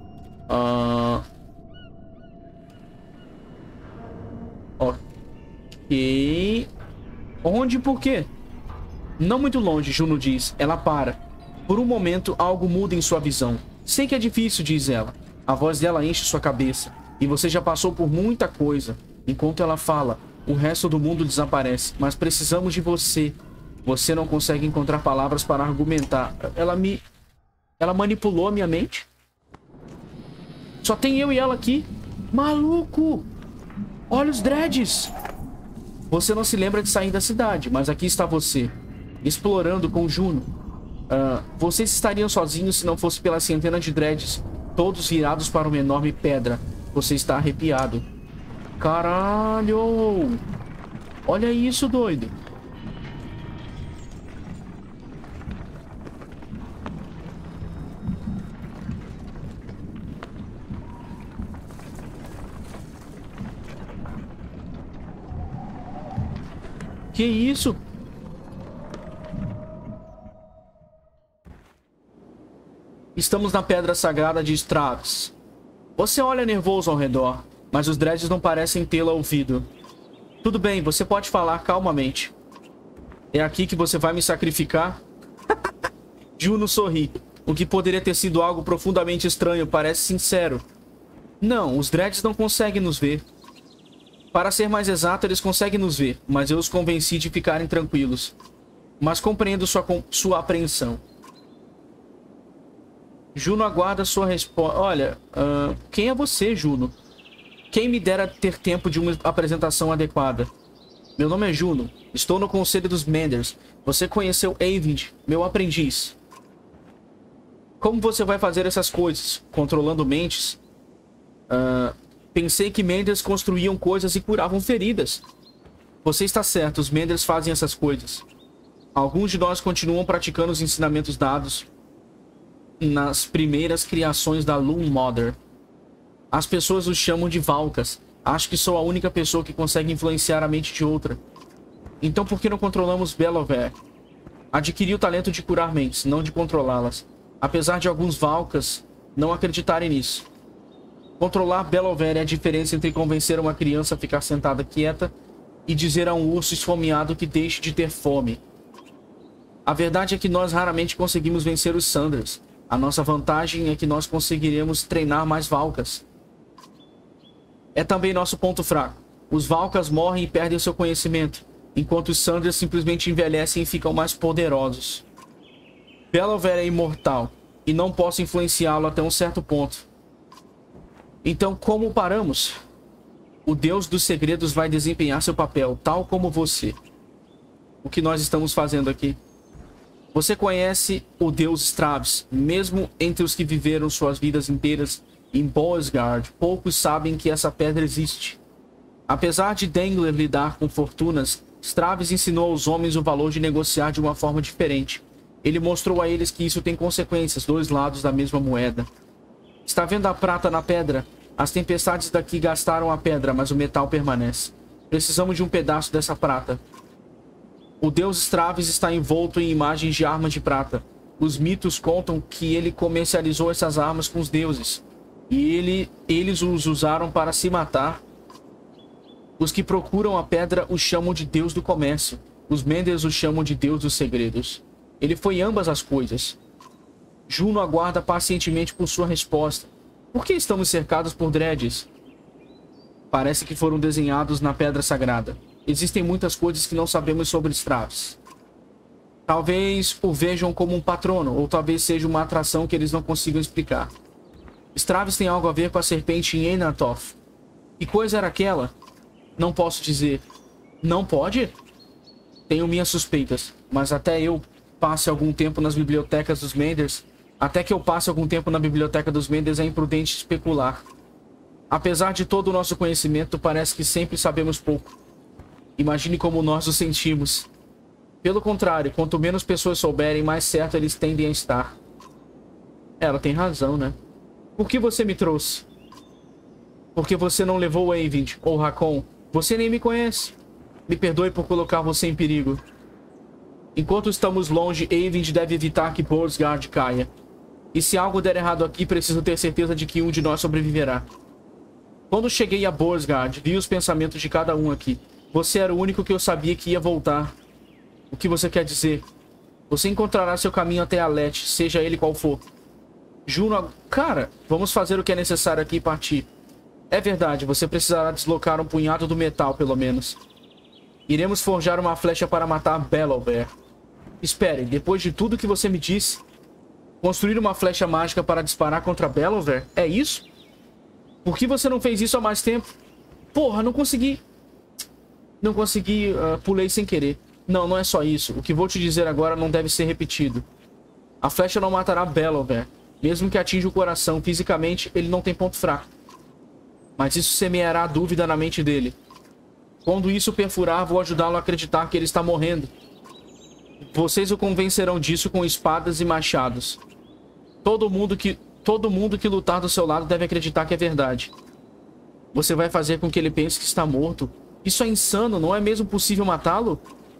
Ok. Onde e por quê? Não muito longe, Juno diz. Ela para. Por um momento, algo muda em sua visão. Sei que é difícil, diz ela. A voz dela enche sua cabeça. E você já passou por muita coisa. Enquanto ela fala, o resto do mundo desaparece. Mas precisamos de você. Você não consegue encontrar palavras para argumentar. Ela manipulou a minha mente? Só tem eu e ela aqui. Maluco! Olha os dreads! Você não se lembra de sair da cidade, mas aqui está você. Explorando com Juno. Vocês estariam sozinhos se não fosse pela centena de dreads, todos virados para uma enorme pedra. Você está arrepiado. Caralho! Olha isso, doido. Que isso? Estamos na Pedra Sagrada de Straves. Você olha nervoso ao redor, mas os dreads não parecem tê-la ouvido. Tudo bem, você pode falar calmamente. É aqui que você vai me sacrificar? Juno sorri. O que poderia ter sido algo profundamente estranho parece sincero. Não, os dreads não conseguem nos ver. Para ser mais exato, eles conseguem nos ver, mas eu os convenci de ficarem tranquilos. Mas compreendo sua apreensão. Juno aguarda sua resposta. Olha, quem é você, Juno? Quem me dera ter tempo de uma apresentação adequada? Meu nome é Juno. Estou no Conselho dos Menders. Você conheceu Eyvind, meu aprendiz. Como você vai fazer essas coisas? Controlando mentes? Pensei que Menders construíam coisas e curavam feridas. Você está certo, os Menders fazem essas coisas. Alguns de nós continuam praticando os ensinamentos dados nas primeiras criações da Loom Mother. As pessoas os chamam de Valkas. Acho que sou a única pessoa que consegue influenciar a mente de outra. Então por que não controlamos Bellover? Adquiri o talento de curar mentes, não de controlá-las. Apesar de alguns Valkas não acreditarem nisso. Controlar Bellover é a diferença entre convencer uma criança a ficar sentada quieta e dizer a um urso esfomeado que deixe de ter fome. A verdade é que nós raramente conseguimos vencer os Sanders. A nossa vantagem é que nós conseguiremos treinar mais Valkas. É também nosso ponto fraco. Os Valkas morrem e perdem seu conhecimento, enquanto os Sanders simplesmente envelhecem e ficam mais poderosos. Bellover é imortal, e não posso influenciá-lo até um certo ponto. Então, como paramos? O Deus dos Segredos vai desempenhar seu papel, tal como você. O que nós estamos fazendo aqui? Você conhece o Deus Straves, mesmo entre os que viveram suas vidas inteiras em Boesgard, poucos sabem que essa pedra existe. Apesar de Dengler lidar com fortunas, Straves ensinou aos homens o valor de negociar de uma forma diferente. Ele mostrou a eles que isso tem consequências, dois lados da mesma moeda. Está vendo a prata na pedra? As tempestades daqui gastaram a pedra, mas o metal permanece. Precisamos de um pedaço dessa prata. O deus Straves está envolto em imagens de armas de prata. Os mitos contam que ele comercializou essas armas com os deuses. E eles os usaram para se matar. Os que procuram a pedra o chamam de Deus do Comércio. Os Menders o chamam de Deus dos Segredos. Ele foi ambas as coisas. Juno aguarda pacientemente por sua resposta. Por que estamos cercados por dreads? Parece que foram desenhados na Pedra Sagrada. Existem muitas coisas que não sabemos sobre Straves. Talvez o vejam como um patrono, ou talvez seja uma atração que eles não consigam explicar. Straves tem algo a ver com a serpente em Enatoth. Que coisa era aquela? Não posso dizer. Não pode? Tenho minhas suspeitas, mas até eu passe algum tempo nas bibliotecas dos Menders... Até que eu passe algum tempo na biblioteca dos Menders é imprudente especular. Apesar de todo o nosso conhecimento, parece que sempre sabemos pouco. Imagine como nós o sentimos. Pelo contrário, quanto menos pessoas souberem, mais certo eles tendem a estar. Ela tem razão, né? Por que você me trouxe? Porque você não levou o Eyvind ou Hakon. Você nem me conhece. Me perdoe por colocar você em perigo. Enquanto estamos longe, Eyvind deve evitar que Boesgard caia. E se algo der errado aqui, preciso ter certeza de que um de nós sobreviverá. Quando cheguei a Boesgard, vi os pensamentos de cada um aqui. Você era o único que eu sabia que ia voltar. O que você quer dizer? Você encontrará seu caminho até Alet, seja ele qual for. Juno... Cara, vamos fazer o que é necessário aqui e partir. É verdade, você precisará deslocar um punhado do metal, pelo menos. Iremos forjar uma flecha para matar Bellover. Espere, depois de tudo que você me disse... Construir uma flecha mágica para disparar contra Bellover? É isso? Por que você não fez isso há mais tempo? Porra, não consegui... Não consegui... pulei sem querer. Não, não é só isso. O que vou te dizer agora não deve ser repetido. A flecha não matará Bellover. Mesmo que atinja o coração, fisicamente ele não tem ponto fraco. Mas isso semeará a dúvida na mente dele. Quando isso perfurar, vou ajudá-lo a acreditar que ele está morrendo. Vocês o convencerão disso com espadas e machados. Todo mundo que lutar do seu lado deve acreditar que é verdade. Você vai fazer com que ele pense que está morto? Isso é insano, não é mesmo possível matá-lo?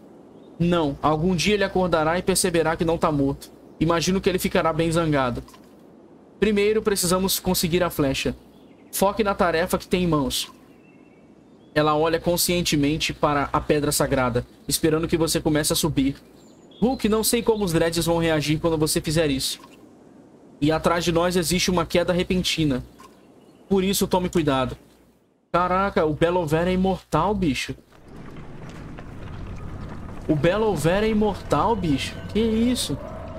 Não. Algum dia ele acordará e perceberá que não tá morto. Imagino que ele ficará bem zangado. Primeiro, precisamos conseguir a flecha. Foque na tarefa que tem em mãos. Ela olha conscientemente para a pedra sagrada, esperando que você comece a subir. Hulk, não sei como os dreads vão reagir quando você fizer isso. E atrás de nós existe uma queda repentina. Por isso, tome cuidado. Caraca, o Bellover é imortal, bicho. O Bellover é imortal, bicho. Que isso?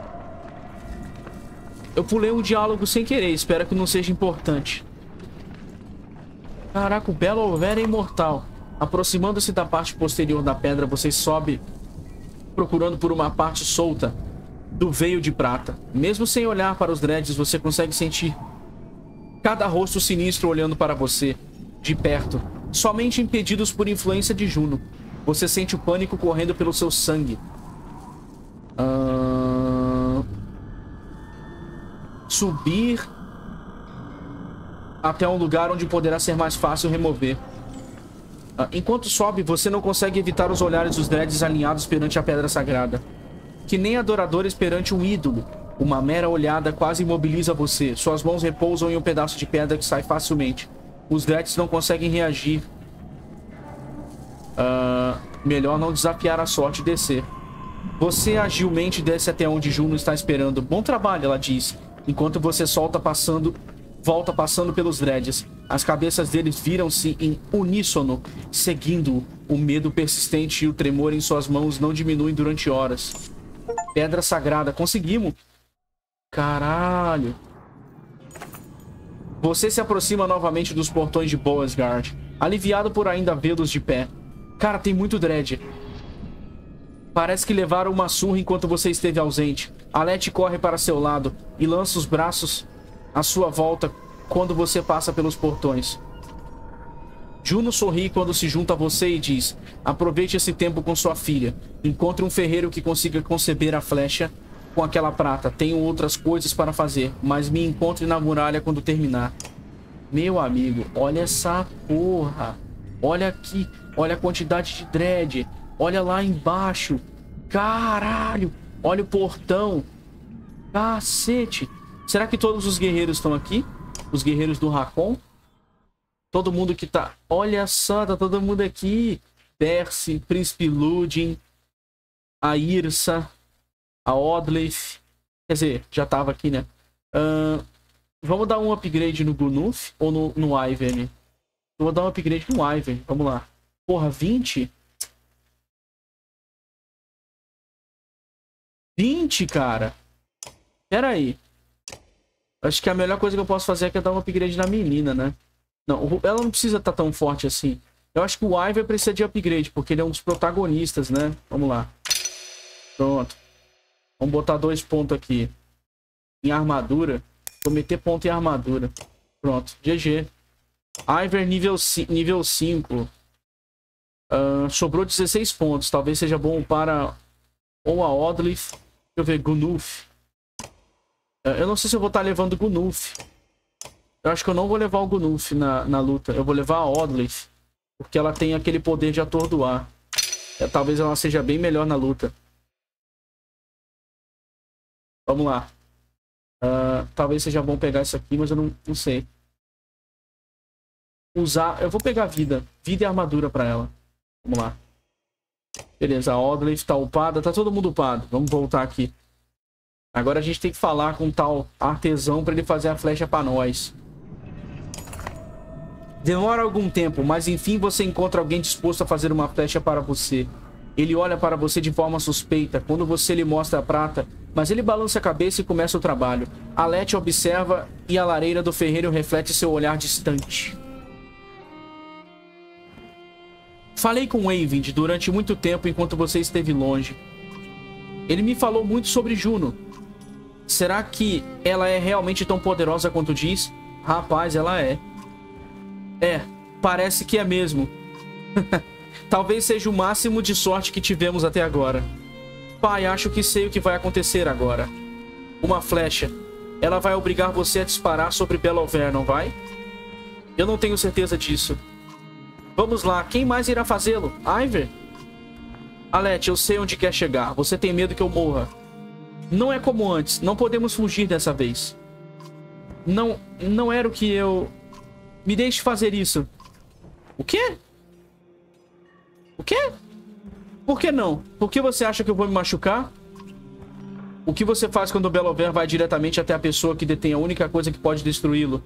Eu pulei um diálogo sem querer. Espero que não seja importante. Caraca, o Bellover é imortal. Aproximando-se da parte posterior da pedra, você sobe procurando por uma parte solta do veio de prata. Mesmo sem olhar para os dreads, você consegue sentir cada rosto sinistro olhando para você, de perto, somente impedidos por influência de Juno. Você sente o pânico correndo pelo seu sangue. Subir até um lugar onde poderá ser mais fácil remover. Enquanto sobe, você não consegue evitar os olhares dos dreads alinhados perante a pedra sagrada. Que nem adoradores perante um ídolo. Uma mera olhada quase imobiliza você. Suas mãos repousam em um pedaço de pedra que sai facilmente. Os dreads não conseguem reagir. Melhor não desafiar a sorte e descer. Você agilmente desce até onde Juno está esperando. Bom trabalho, ela diz. Enquanto você volta passando pelos dreads. As cabeças deles viram-se em uníssono, seguindo-o. O medo persistente e o tremor em suas mãos não diminuem durante horas. Pedra sagrada. Conseguimos. Caralho. Você se aproxima novamente dos portões de Boasgard, aliviado por ainda vê-los de pé. Cara, tem muito dread. Parece que levaram uma surra enquanto você esteve ausente. Alete corre para seu lado e lança os braços à sua volta quando você passa pelos portões. Juno sorri quando se junta a você e diz: aproveite esse tempo com sua filha. Encontre um ferreiro que consiga conceber a flecha com aquela prata. Tenho outras coisas para fazer, mas me encontre na muralha quando terminar. Meu amigo, olha essa porra. Olha aqui, olha a quantidade de dread. Olha lá embaixo. Caralho, olha o portão. Cacete. Será que todos os guerreiros estão aqui? Os guerreiros do Hakon? Todo mundo que tá... Olha só, tá todo mundo aqui. Percy, Príncipe Ludin, a Yrsa, a Odleif. Quer dizer, já tava aqui, né? Vamos dar um upgrade no Gunuf ou no Ivern? Eu vou dar um upgrade no Ivern. Vamos lá. Porra, 20? 20, cara? Pera aí. Acho que a melhor coisa que eu posso fazer é dar um upgrade na menina, né? Não, ela não precisa estar tão forte assim. Eu acho que o Ivern precisa de upgrade, porque ele é um dos protagonistas, né? Vamos lá. Pronto. Vamos botar 2 pontos aqui. Em armadura. Vou meter ponto em armadura. Pronto. GG. Ivern nível 5. Sobrou 16 pontos. Talvez seja bom para... Ou a Odleif. Deixa eu ver. Gunuf. Eu não sei se eu vou estar levando o Gunuf. Eu acho que eu não vou levar o Gunuf na luta. Eu vou levar a Odleif. Porque ela tem aquele poder de atordoar. Talvez ela seja bem melhor na luta. Vamos lá. Talvez seja bom pegar isso aqui, mas eu não sei. Eu vou pegar vida. Vida e armadura pra ela. Vamos lá. Beleza, a Odleif tá upada. Tá todo mundo upado. Vamos voltar aqui. Agora a gente tem que falar com um tal artesão pra ele fazer a flecha pra nós. Demora algum tempo, mas enfim você encontra alguém disposto a fazer uma flecha para você. Ele olha para você de forma suspeita quando você lhe mostra a prata, mas ele balança a cabeça e começa o trabalho. Alete observa e a lareira do ferreiro reflete seu olhar distante. Falei com Eyvind durante muito tempo enquanto você esteve longe. Ele me falou muito sobre Juno. Será que ela é realmente tão poderosa quanto diz? Rapaz, ela é. Parece que é mesmo. Talvez seja o máximo de sorte que tivemos até agora. Pai, acho que sei o que vai acontecer agora. Uma flecha. Ela vai obrigar você a disparar sobre Bellover, não vai? Eu não tenho certeza disso. Vamos lá, quem mais irá fazê-lo? Ivern? Alete, eu sei onde quer chegar. Você tem medo que eu morra. Não é como antes. Não podemos fugir dessa vez. Não era o que eu... Me deixe fazer isso. O quê? O quê? Por que não? Por que você acha que eu vou me machucar? O que você faz quando o Belleauvert vai diretamente até a pessoa que detém a única coisa que pode destruí-lo?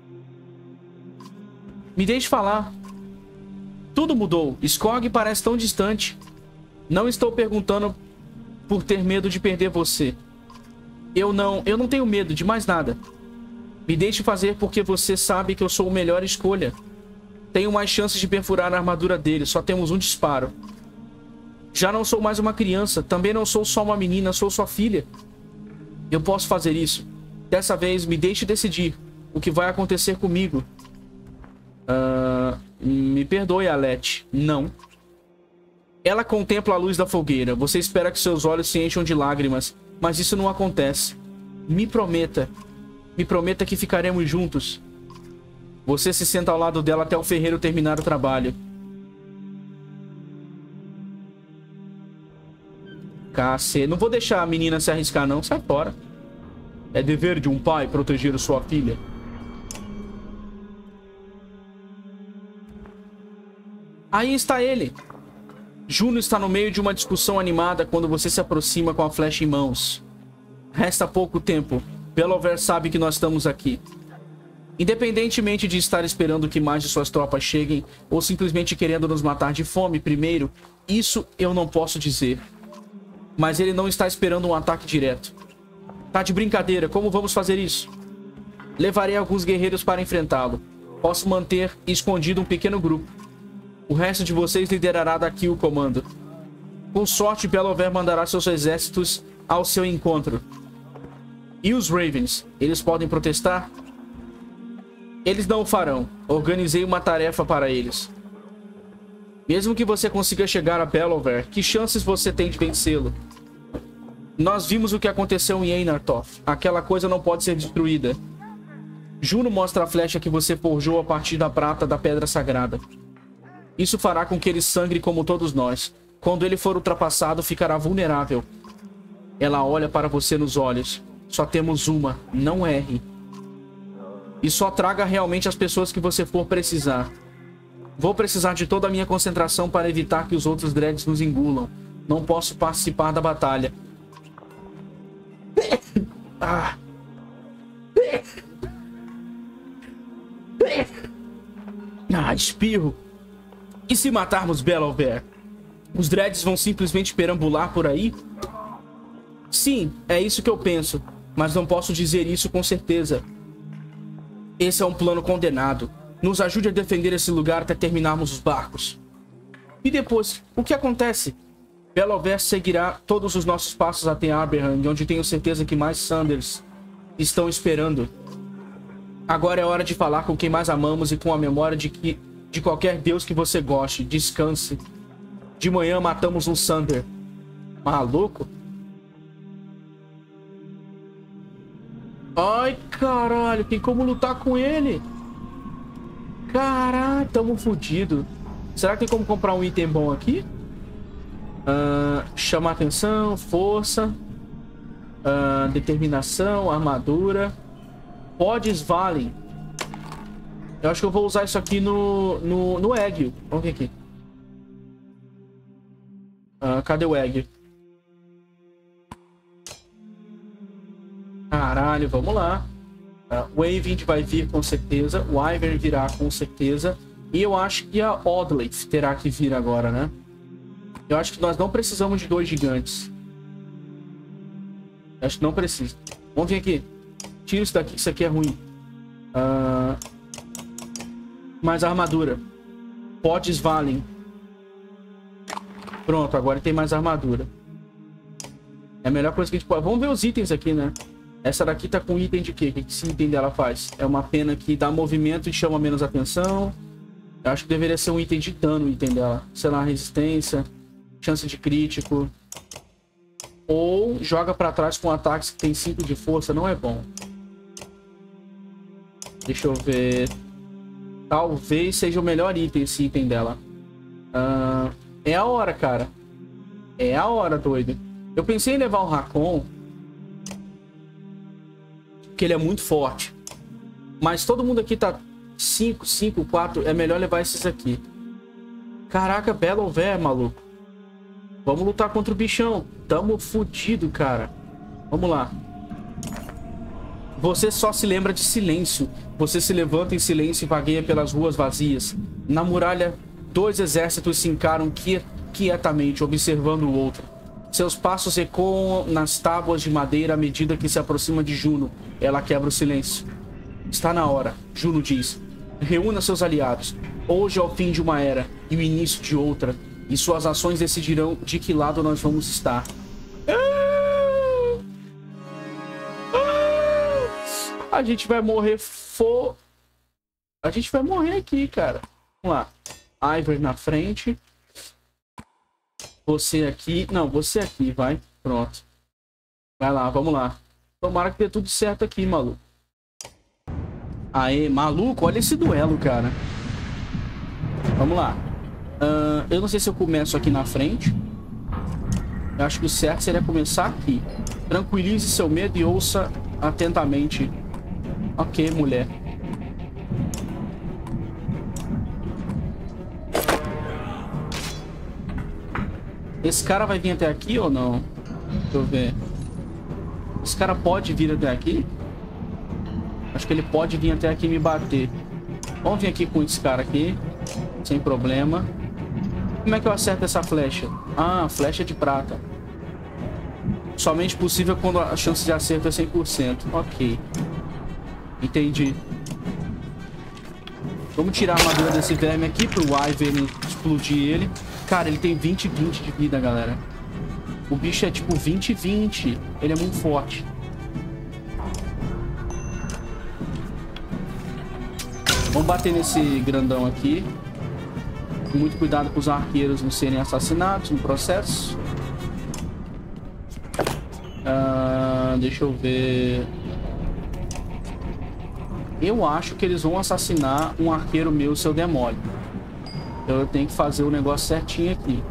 Me deixe falar. Tudo mudou. Skog parece tão distante. Não estou perguntando por ter medo de perder você. Eu não tenho medo de mais nada. Me deixe fazer porque você sabe que eu sou a melhor escolha. Tenho mais chances de perfurar a armadura dele. Só temos um disparo. Já não sou mais uma criança. Também não sou só uma menina. Sou sua filha. Eu posso fazer isso. Dessa vez, me deixe decidir o que vai acontecer comigo. Me perdoe, Alete. Não. Ela contempla a luz da fogueira. Você espera que seus olhos se encham de lágrimas. Mas isso não acontece. Me prometa. Me prometa que ficaremos juntos. Você se senta ao lado dela até o ferreiro terminar o trabalho. Cacete. Não vou deixar a menina se arriscar, não. Sai fora. É dever de um pai proteger sua filha. Aí está ele. Juno está no meio de uma discussão animada quando você se aproxima com a flecha em mãos. Resta pouco tempo. Belleauvert sabe que nós estamos aqui. Independentemente de estar esperando que mais de suas tropas cheguem ou simplesmente querendo nos matar de fome primeiro, isso eu não posso dizer. Mas ele não está esperando um ataque direto. Tá de brincadeira, como vamos fazer isso? Levarei alguns guerreiros para enfrentá-lo. Posso manter escondido um pequeno grupo. O resto de vocês liderará daqui o comando. Com sorte, Belleauvert mandará seus exércitos ao seu encontro. E os Ravens? Eles podem protestar? Eles não o farão. Organizei uma tarefa para eles. Mesmo que você consiga chegar a Belleauvert, que chances você tem de vencê-lo? Nós vimos o que aconteceu em Einartoff. Aquela coisa não pode ser destruída. Juno mostra a flecha que você forjou a partir da prata da pedra sagrada. Isso fará com que ele sangre como todos nós. Quando ele for ultrapassado, ficará vulnerável. Ela olha para você nos olhos. Só temos uma. Não erre. E só traga realmente as pessoas que você for precisar. Vou precisar de toda a minha concentração para evitar que os outros dreads nos engulam. Não posso participar da batalha. Espirro. E se matarmos Belleauvert? Os dreads vão simplesmente perambular por aí? Sim, é isso que eu penso. Mas não posso dizer isso com certeza. Esse é um plano condenado. Nos ajude a defender esse lugar até terminarmos os barcos. E depois, o que acontece? Belleauvert seguirá todos os nossos passos até Abraham, onde tenho certeza que mais Sanders estão esperando. Agora é hora de falar com quem mais amamos e com a memória de qualquer deus que você goste. Descanse. De manhã matamos um Sander. Maluco? Ai, caralho. Tem como lutar com ele? Caralho, tamo fudido. Será que tem como comprar um item bom aqui? Chamar atenção, força, determinação, armadura. Pods valem. Eu acho que eu vou usar isso aqui no Egg. Vamos ver aqui. Cadê o Egg? Caralho, vamos lá. O Waving vai vir com certeza. O Ivern virá com certeza. E eu acho que a Odleif terá que vir agora, né? Eu acho que nós não precisamos de 2 gigantes. Acho que não precisa. Vamos vir aqui. Tira isso daqui, que isso aqui é ruim. Mais armadura. Pods valem. Pronto, agora tem mais armadura. É a melhor coisa que a gente pode... Vamos ver os itens aqui, né? Essa daqui tá com item de quê? O que esse item dela faz? É uma pena que dá movimento e chama menos atenção. Eu acho que deveria ser um item de dano o item dela. Sei lá, resistência, chance de crítico. Ou joga pra trás com ataques que tem 5 de força. Não é bom. Deixa eu ver. Talvez seja o melhor item esse item dela. É a hora, cara. É a hora, doido. Eu pensei em levar o Raccoon, porque ele é muito forte. Mas todo mundo aqui tá 5, 5, 4. É melhor levar esses aqui. Caraca, Bellover, maluco. Vamos lutar contra o bichão. Tamo fudido, cara. Vamos lá. Você só se lembra de silêncio. Você se levanta em silêncio e vagueia pelas ruas vazias. Na muralha, 2 exércitos se encaram quietamente, observando o outro. Seus passos ecoam nas tábuas de madeira à medida que se aproxima de Juno. Ela quebra o silêncio. Está na hora, Juno diz. Reúna seus aliados. Hoje é o fim de uma era e o início de outra. E suas ações decidirão de que lado nós vamos estar. A gente vai morrer A gente vai morrer aqui, cara. Vamos lá. Ivor na frente. Você aqui. Não, você aqui, vai. Pronto. Vai lá, vamos lá. Tomara que dê tudo certo aqui, maluco. Aê, maluco, olha esse duelo, cara. Vamos lá. Eu não sei se eu começo aqui na frente. Eu acho que o certo seria começar aqui. Tranquilize seu medo e ouça atentamente. Ok, mulher. Esse cara vai vir até aqui ou não? Deixa eu ver. Esse cara pode vir até aqui? Acho que ele pode vir até aqui e me bater. Vamos vir aqui com esse cara aqui. Sem problema. Como é que eu acerto essa flecha? Ah, flecha de prata. Somente possível quando a chance de acerto é 100%. Ok. Entendi. Vamos tirar a armadura desse verme aqui pro Ivern explodir ele. Cara, ele tem 20-20 de vida, galera. O bicho é tipo 20-20. Ele é muito forte. Vamos bater nesse grandão aqui. Com muito cuidado com os arqueiros não serem assassinados no processo. Deixa eu ver. Eu acho que eles vão assassinar um arqueiro meu se eu demole. Então eu tenho que fazer o negócio certinho aqui.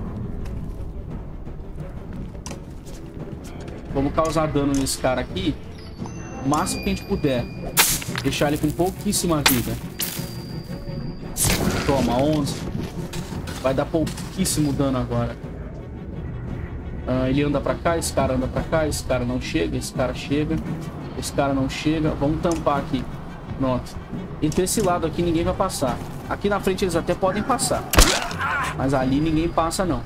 Vamos causar dano nesse cara aqui o máximo que a gente puder. Deixar ele com pouquíssima vida. Toma, 11. Vai dar pouquíssimo dano agora. Ele anda pra cá, esse cara anda pra cá, esse cara não chega, esse cara chega, esse cara não chega. Vamos tampar aqui. Pronto. E desse lado aqui ninguém vai passar. Aqui na frente eles até podem passar, mas ali ninguém passa não.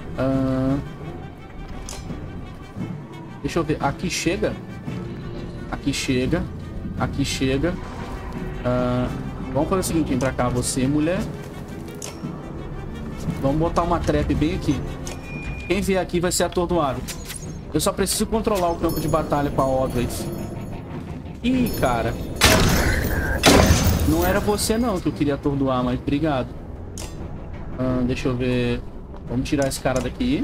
Deixa eu ver. Aqui chega. Aqui chega. Aqui chega. Vamos fazer o seguinte. Vem pra cá você, mulher. Vamos botar uma trap bem aqui. Quem vier aqui vai ser atordoado. Eu só preciso controlar o campo de batalha com a Audrey. Ih, cara. Não era você não que eu queria atordoar, mas obrigado. Deixa eu ver. Vamos tirar esse cara daqui.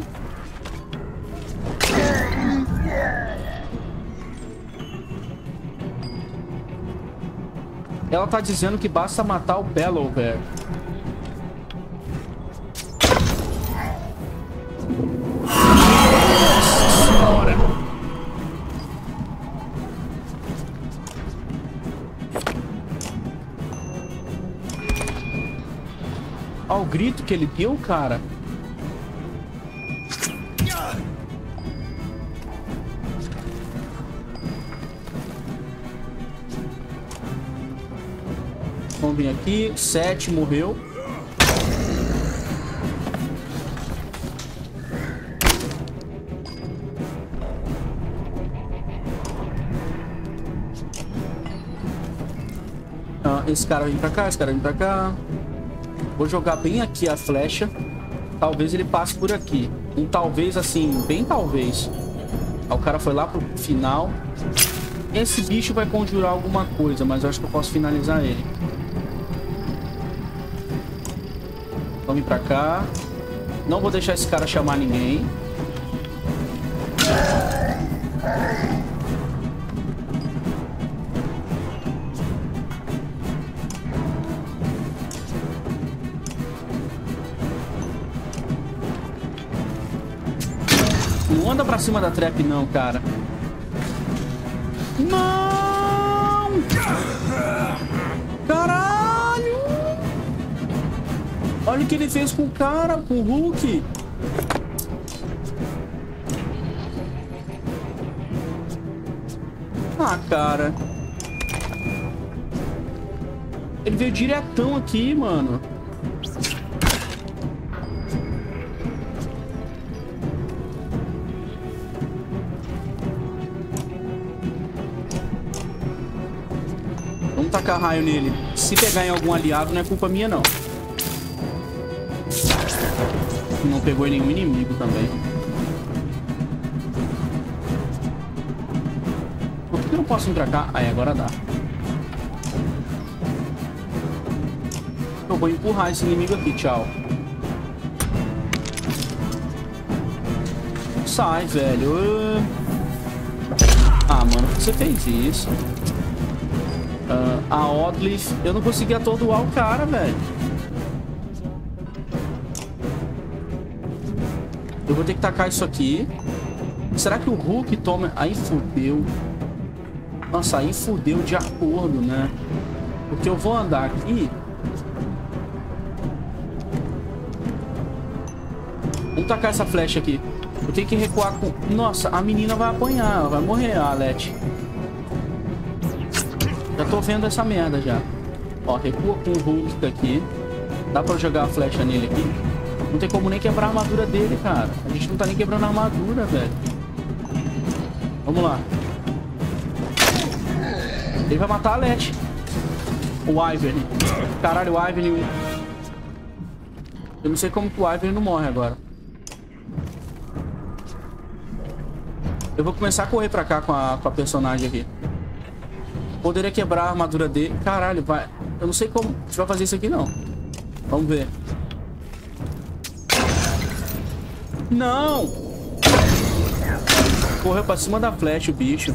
Ela tá dizendo que basta matar o Bellover. Nossa senhora. Olha o grito que ele deu, cara. Vamos vir aqui. 7 morreu. Esse cara vem pra cá, esse cara vem pra cá. Vou jogar bem aqui a flecha. Talvez ele passe por aqui. Um talvez assim, bem talvez. O cara foi lá pro final. Esse bicho vai conjurar alguma coisa, mas eu acho que eu posso finalizar ele. Vamos vir pra cá. Não vou deixar esse cara chamar ninguém. Não anda pra cima da trap, não, cara. Não! Caralho! Olha o que ele fez com o cara, com o Hulk. Ah, cara. Ele veio diretão aqui, mano. Vamos tacar raio nele. Se pegar em algum aliado, não é culpa minha, não. Não pegou em nenhum inimigo também. Por que eu não posso vir pra cá? Aí, agora dá. Eu vou empurrar esse inimigo aqui, tchau. Sai, velho. Ah, mano, por que você fez isso? A Oddleif, eu não consegui atordoar o cara, velho. Eu vou ter que tacar isso aqui. Será que o Hulk toma... Aí fudeu. Nossa, aí fudeu de acordo, né? Porque eu vou andar aqui. Vamos tacar essa flecha aqui. Eu tenho que recuar com... Nossa, a menina vai apanhar. Ela vai morrer, a Alete. Já tô vendo essa merda já. Ó, recua com o Hulk aqui. Dá pra jogar a flecha nele aqui. Não tem como nem quebrar a armadura dele, cara. A gente não tá nem quebrando a armadura, velho. Vamos lá. Ele vai matar a Alete. O Ivern. Caralho, o Ivern... Eu não sei como que o Ivern não morre agora. Eu vou começar a correr pra cá com a personagem aqui. Poderia quebrar a armadura dele. Caralho, vai. Eu não sei como a gente vai fazer isso aqui, não. Vamos ver. Não! Correu pra cima da flecha o bicho.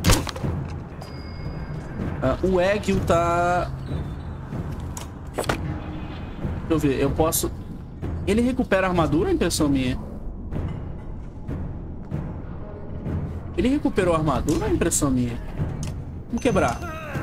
O Egg tá... Deixa eu ver, eu posso... Ele recupera a armadura, a impressão minha? Ele recuperou a armadura, a impressão minha? Vamos quebrar.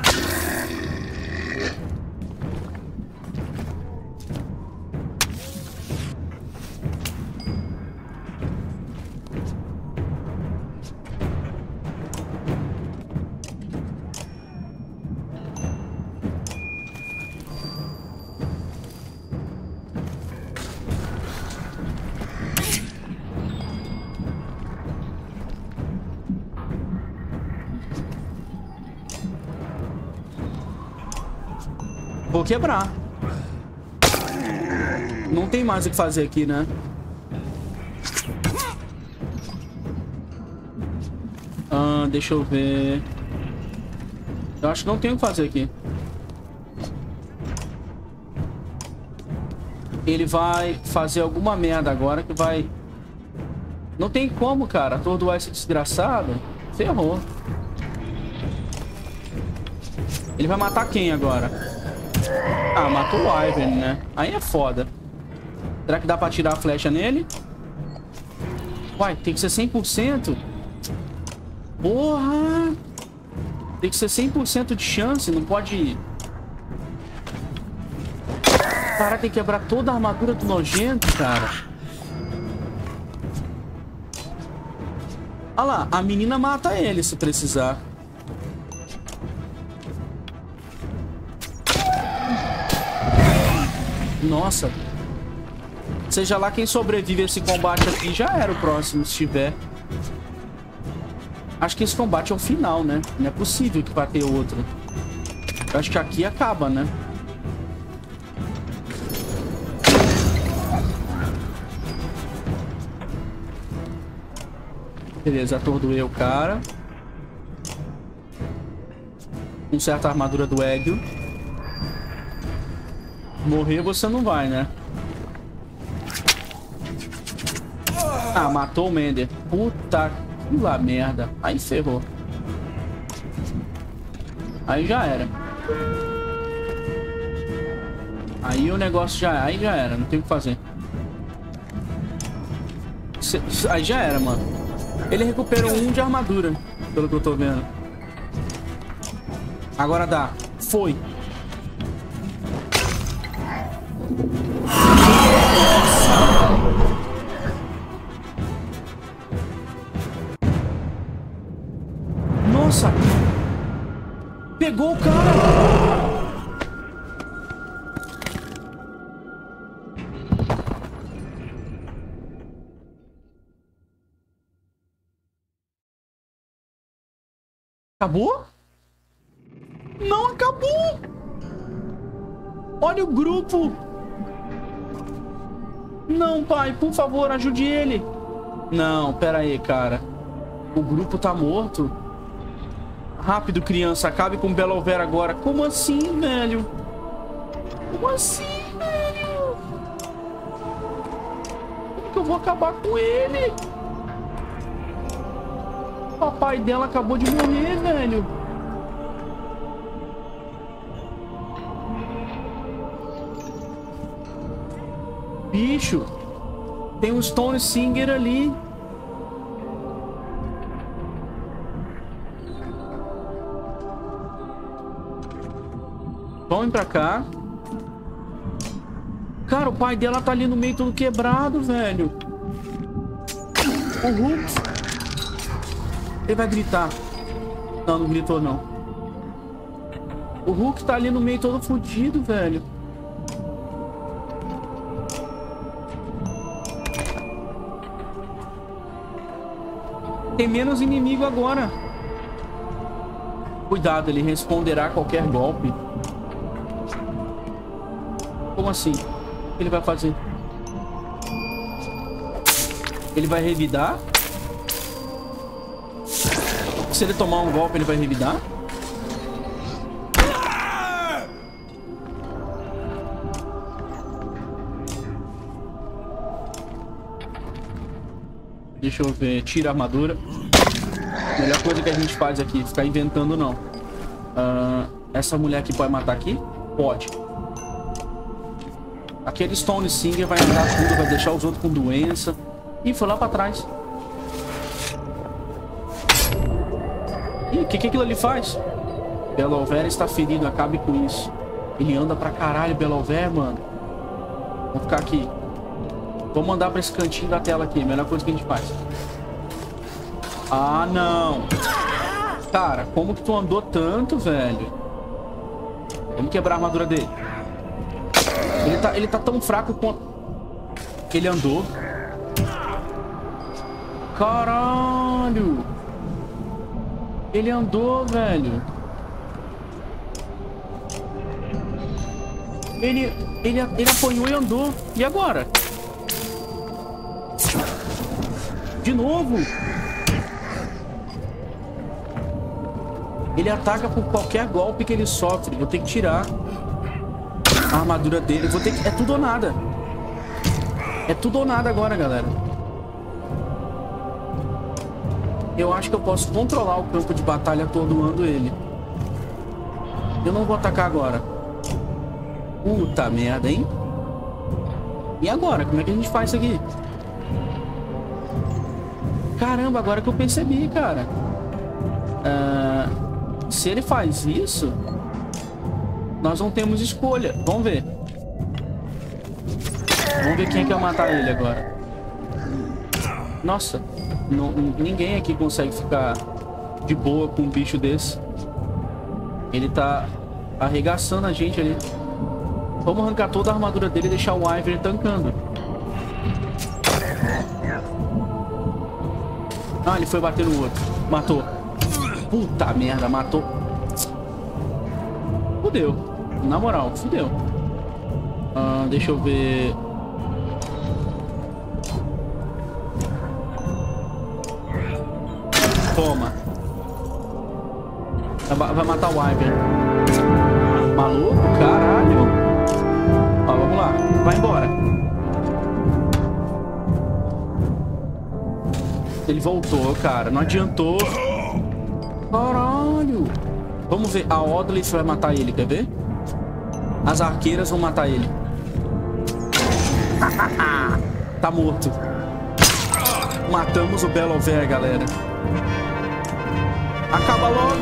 Vou quebrar. Não tem mais o que fazer aqui, né? Deixa eu ver. Eu acho que não tem o que fazer aqui. Ele vai fazer alguma merda agora que vai... Não tem como, cara, atordoar esse desgraçado. Ferrou. Ele vai matar quem agora? Ah, matou o Ivern, né? Aí é foda. Será que dá pra tirar a flecha nele? Uai, tem que ser 100%? Porra! Tem que ser 100% de chance, não pode... Cara, tem que quebrar toda a armadura do nojento, cara. Olha lá, a menina mata ele se precisar. Nossa. Seja lá quem sobrevive a esse combate aqui, já era o próximo, se tiver. Acho que esse combate é o final, né? Não é possível que vai ter outro. Eu acho que aqui acaba, né? Beleza, atordoei o cara. Conserta a armadura do Egg. Morrer você não vai, né? Ah, matou o Mender. Puta que lá merda. Aí ferrou. Aí já era. Aí o negócio já... Aí já era. Não tem o que fazer. Aí já era, mano. Ele recuperou 1 de armadura, pelo que eu tô vendo. Agora dá. Foi. Nossa! Pegou o cara! Acabou? Não acabou! Olha o grupo! Não, pai, por favor, ajude ele! Não, pera aí, cara. O grupo tá morto. Rápido, criança, acabe com o Bel'Alvera agora. Como assim, velho? Como assim, velho? Como que eu vou acabar com ele? O papai dela acabou de morrer, velho. Bicho, tem um Stonesinger ali. Vamos pra cá. Cara, o pai dela tá ali no meio todo quebrado, velho. O Hulk. Ele vai gritar. Não, não gritou, não. O Hulk tá ali no meio todo fudido, velho. Tem menos inimigo agora. Cuidado, ele responderá a qualquer golpe. Como assim? O que ele vai fazer? Ele vai revidar? Se ele tomar um golpe, ele vai revidar? Deixa eu ver. Tira a armadura. Melhor coisa que a gente faz aqui. Ficar inventando, não. Essa mulher aqui pode matar aqui? Pode. Aquele Stonesinger vai andar tudo. Vai deixar os outros com doença. Ih, foi lá pra trás. Ih, o que aquilo ali faz? Bel'Alvera está ferido. Acabe com isso. Ele anda pra caralho, Bel'Alvera, mano. Vamos ficar aqui. Vou mandar pra esse cantinho da tela aqui. Melhor coisa que a gente faz. Ah, não. Cara, como que tu andou tanto, velho? Vamos quebrar a armadura dele. Ele tá tão fraco quanto... Ele andou. Caralho. Ele andou, velho. Ele apanhou e andou. E agora? De novo? Ele ataca por qualquer golpe que ele sofre. Vou ter que tirar a armadura dele. Vou ter que... É tudo ou nada. É tudo ou nada agora, galera. Eu acho que eu posso controlar o campo de batalha atordoando ele. Eu não vou atacar agora. Puta merda, hein? E agora? Como é que a gente faz isso aqui? Caramba, agora que eu percebi, cara. Se ele faz isso, nós não temos escolha. Vamos ver. Vamos ver quem é que vai matar ele agora. Nossa, ninguém aqui consegue ficar de boa com um bicho desse. Ele tá arregaçando a gente ali. Vamos arrancar toda a armadura dele e deixar o Ivory tancando. Ah, ele foi bater no outro. Matou. Puta merda, matou. Fudeu. Na moral, fudeu. Deixa eu ver. Toma. Vai matar o Ivory. Maluco? Caralho. Ó, vamos lá. Vai embora. Ele voltou, cara. Não adiantou. Caralho. Vamos ver. A Audley vai matar ele, quer ver? As arqueiras vão matar ele. Tá morto. Matamos o Bel'Over, galera. Acaba logo.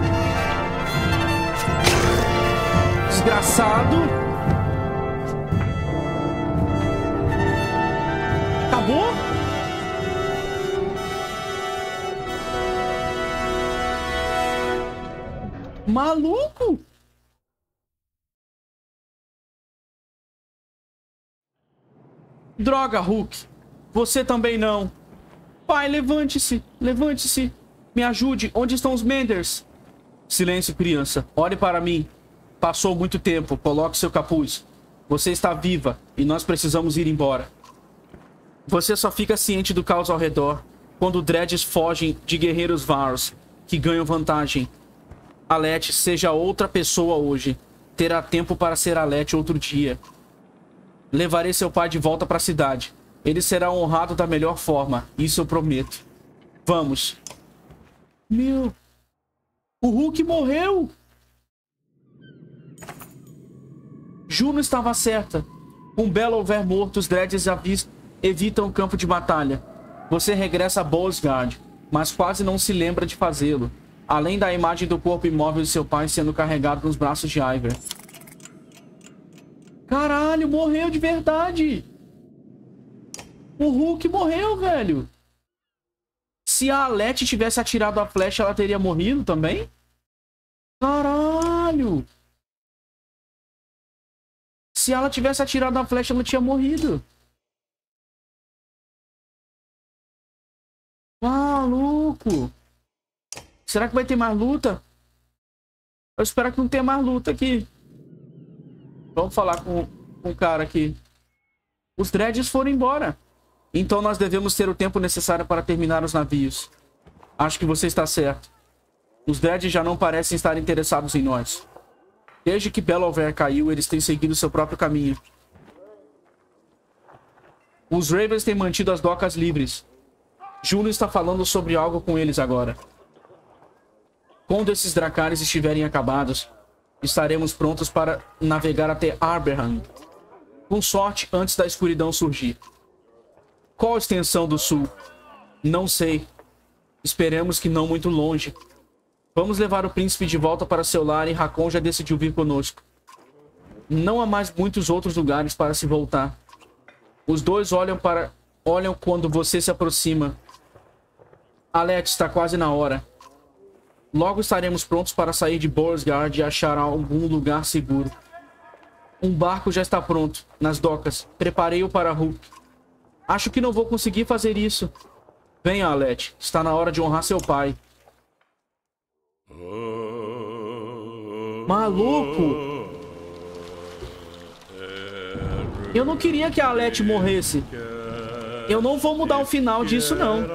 Desgraçado. Acabou? Maluco? Droga, Hulk. Você também não. Pai, levante-se. Levante-se. Me ajude. Onde estão os Menders? Silêncio, criança. Olhe para mim. Passou muito tempo. Coloque seu capuz. Você está viva e nós precisamos ir embora. Você só fica ciente do caos ao redor quando dreads fogem de guerreiros Vars que ganham vantagem. Alete, seja outra pessoa hoje. Terá tempo para ser Alete outro dia. Levarei seu pai de volta para a cidade. Ele será honrado da melhor forma. Isso eu prometo. Vamos. Meu... O Hulk morreu! Juno estava certa. Com Bel'Over morto, os dreads evitam o campo de batalha. Você regressa a Bosgard, mas quase não se lembra de fazê-lo. Além da imagem do corpo imóvel de seu pai sendo carregado nos braços de Iver. Caralho, morreu de verdade! O Hulk morreu, velho! Se a Alete tivesse atirado a flecha, ela teria morrido também? Caralho! Se ela tivesse atirado a flecha, ela tinha morrido. Maluco! Será que vai ter mais luta? Eu espero que não tenha mais luta aqui. Vamos falar com o cara aqui. Os dreads foram embora. Então nós devemos ter o tempo necessário para terminar os navios. Acho que você está certo. Os dreads já não parecem estar interessados em nós. Desde que Bel'Over caiu, eles têm seguido seu próprio caminho. Os Ravens têm mantido as docas livres. Juno está falando sobre algo com eles agora. Quando esses dracares estiverem acabados, estaremos prontos para navegar até Arberham. Com sorte, antes da escuridão surgir. Qual a extensão do sul? Não sei. Esperemos que não muito longe. Vamos levar o príncipe de volta para seu lar e Hakon já decidiu vir conosco. Não há mais muitos outros lugares para se voltar. Os dois olham quando você se aproxima. Alete, está quase na hora. Logo estaremos prontos para sair de Bosgard e achar algum lugar seguro. Um barco já está pronto, nas docas. Preparei-o para Hulk. Acho que não vou conseguir fazer isso. Venha, Alete. Está na hora de honrar seu pai. Maluco! Eu não queria que a Alete morresse. Eu não vou mudar o final disso, não.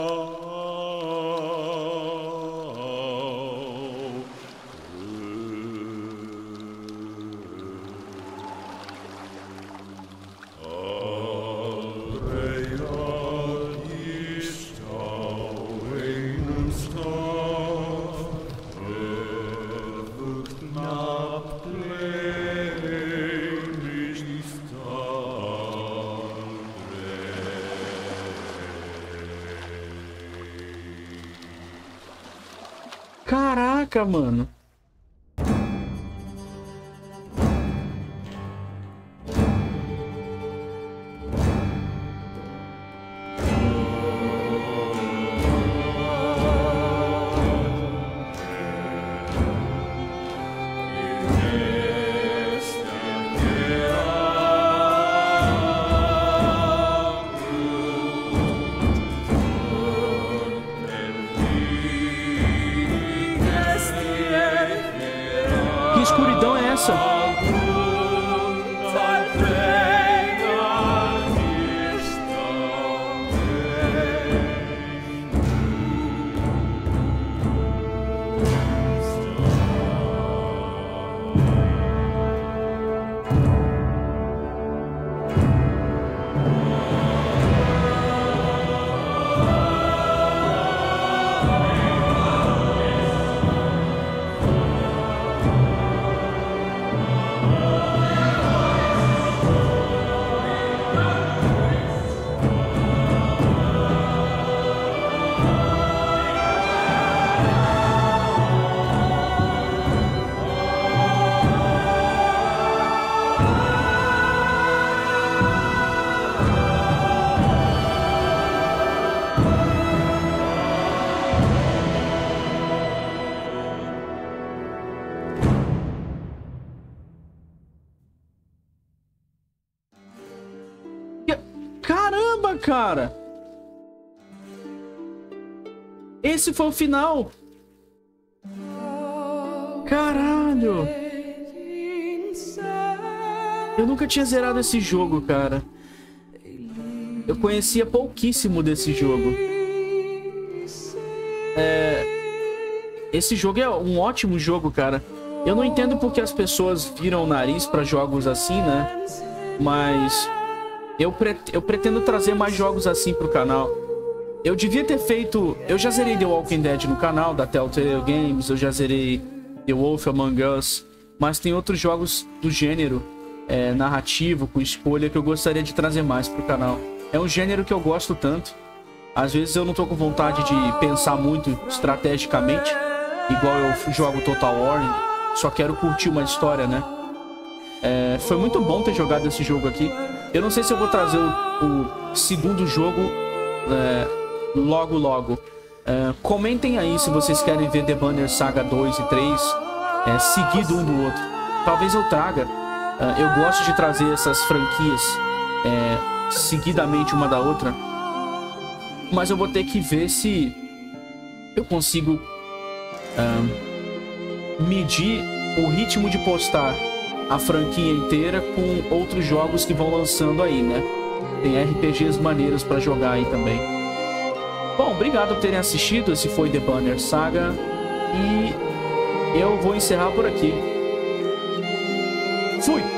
Caraca, mano. cara. Esse foi o final. Caralho. Eu nunca tinha zerado esse jogo, cara. Eu conhecia pouquíssimo desse jogo. Esse jogo é um ótimo jogo, cara. Eu não entendo porque as pessoas viram o nariz pra jogos assim, né? Mas eu pretendo trazer mais jogos assim pro canal. Eu devia ter feito... Eu já zerei The Walking Dead no canal da Telltale Games. Eu já zerei The Wolf Among Us. Mas tem outros jogos do gênero narrativo, com escolha, que eu gostaria de trazer mais pro canal. É um gênero que eu gosto tanto. Às vezes eu não tô com vontade de pensar muito estrategicamente, igual eu jogo Total War. Só quero curtir uma história, né? Foi muito bom ter jogado esse jogo aqui. Eu não sei se eu vou trazer o segundo jogo logo. Comentem aí se vocês querem ver The Banner Saga 2 e 3 seguido um do outro. Talvez eu traga. Eu gosto de trazer essas franquias seguidamente uma da outra. Mas eu vou ter que ver se eu consigo medir o ritmo de postar a franquia inteira com outros jogos que vão lançando aí, né? Tem RPGs maneiros pra jogar aí também. Bom, obrigado por terem assistido. Esse foi The Banner Saga. E eu vou encerrar por aqui. Fui!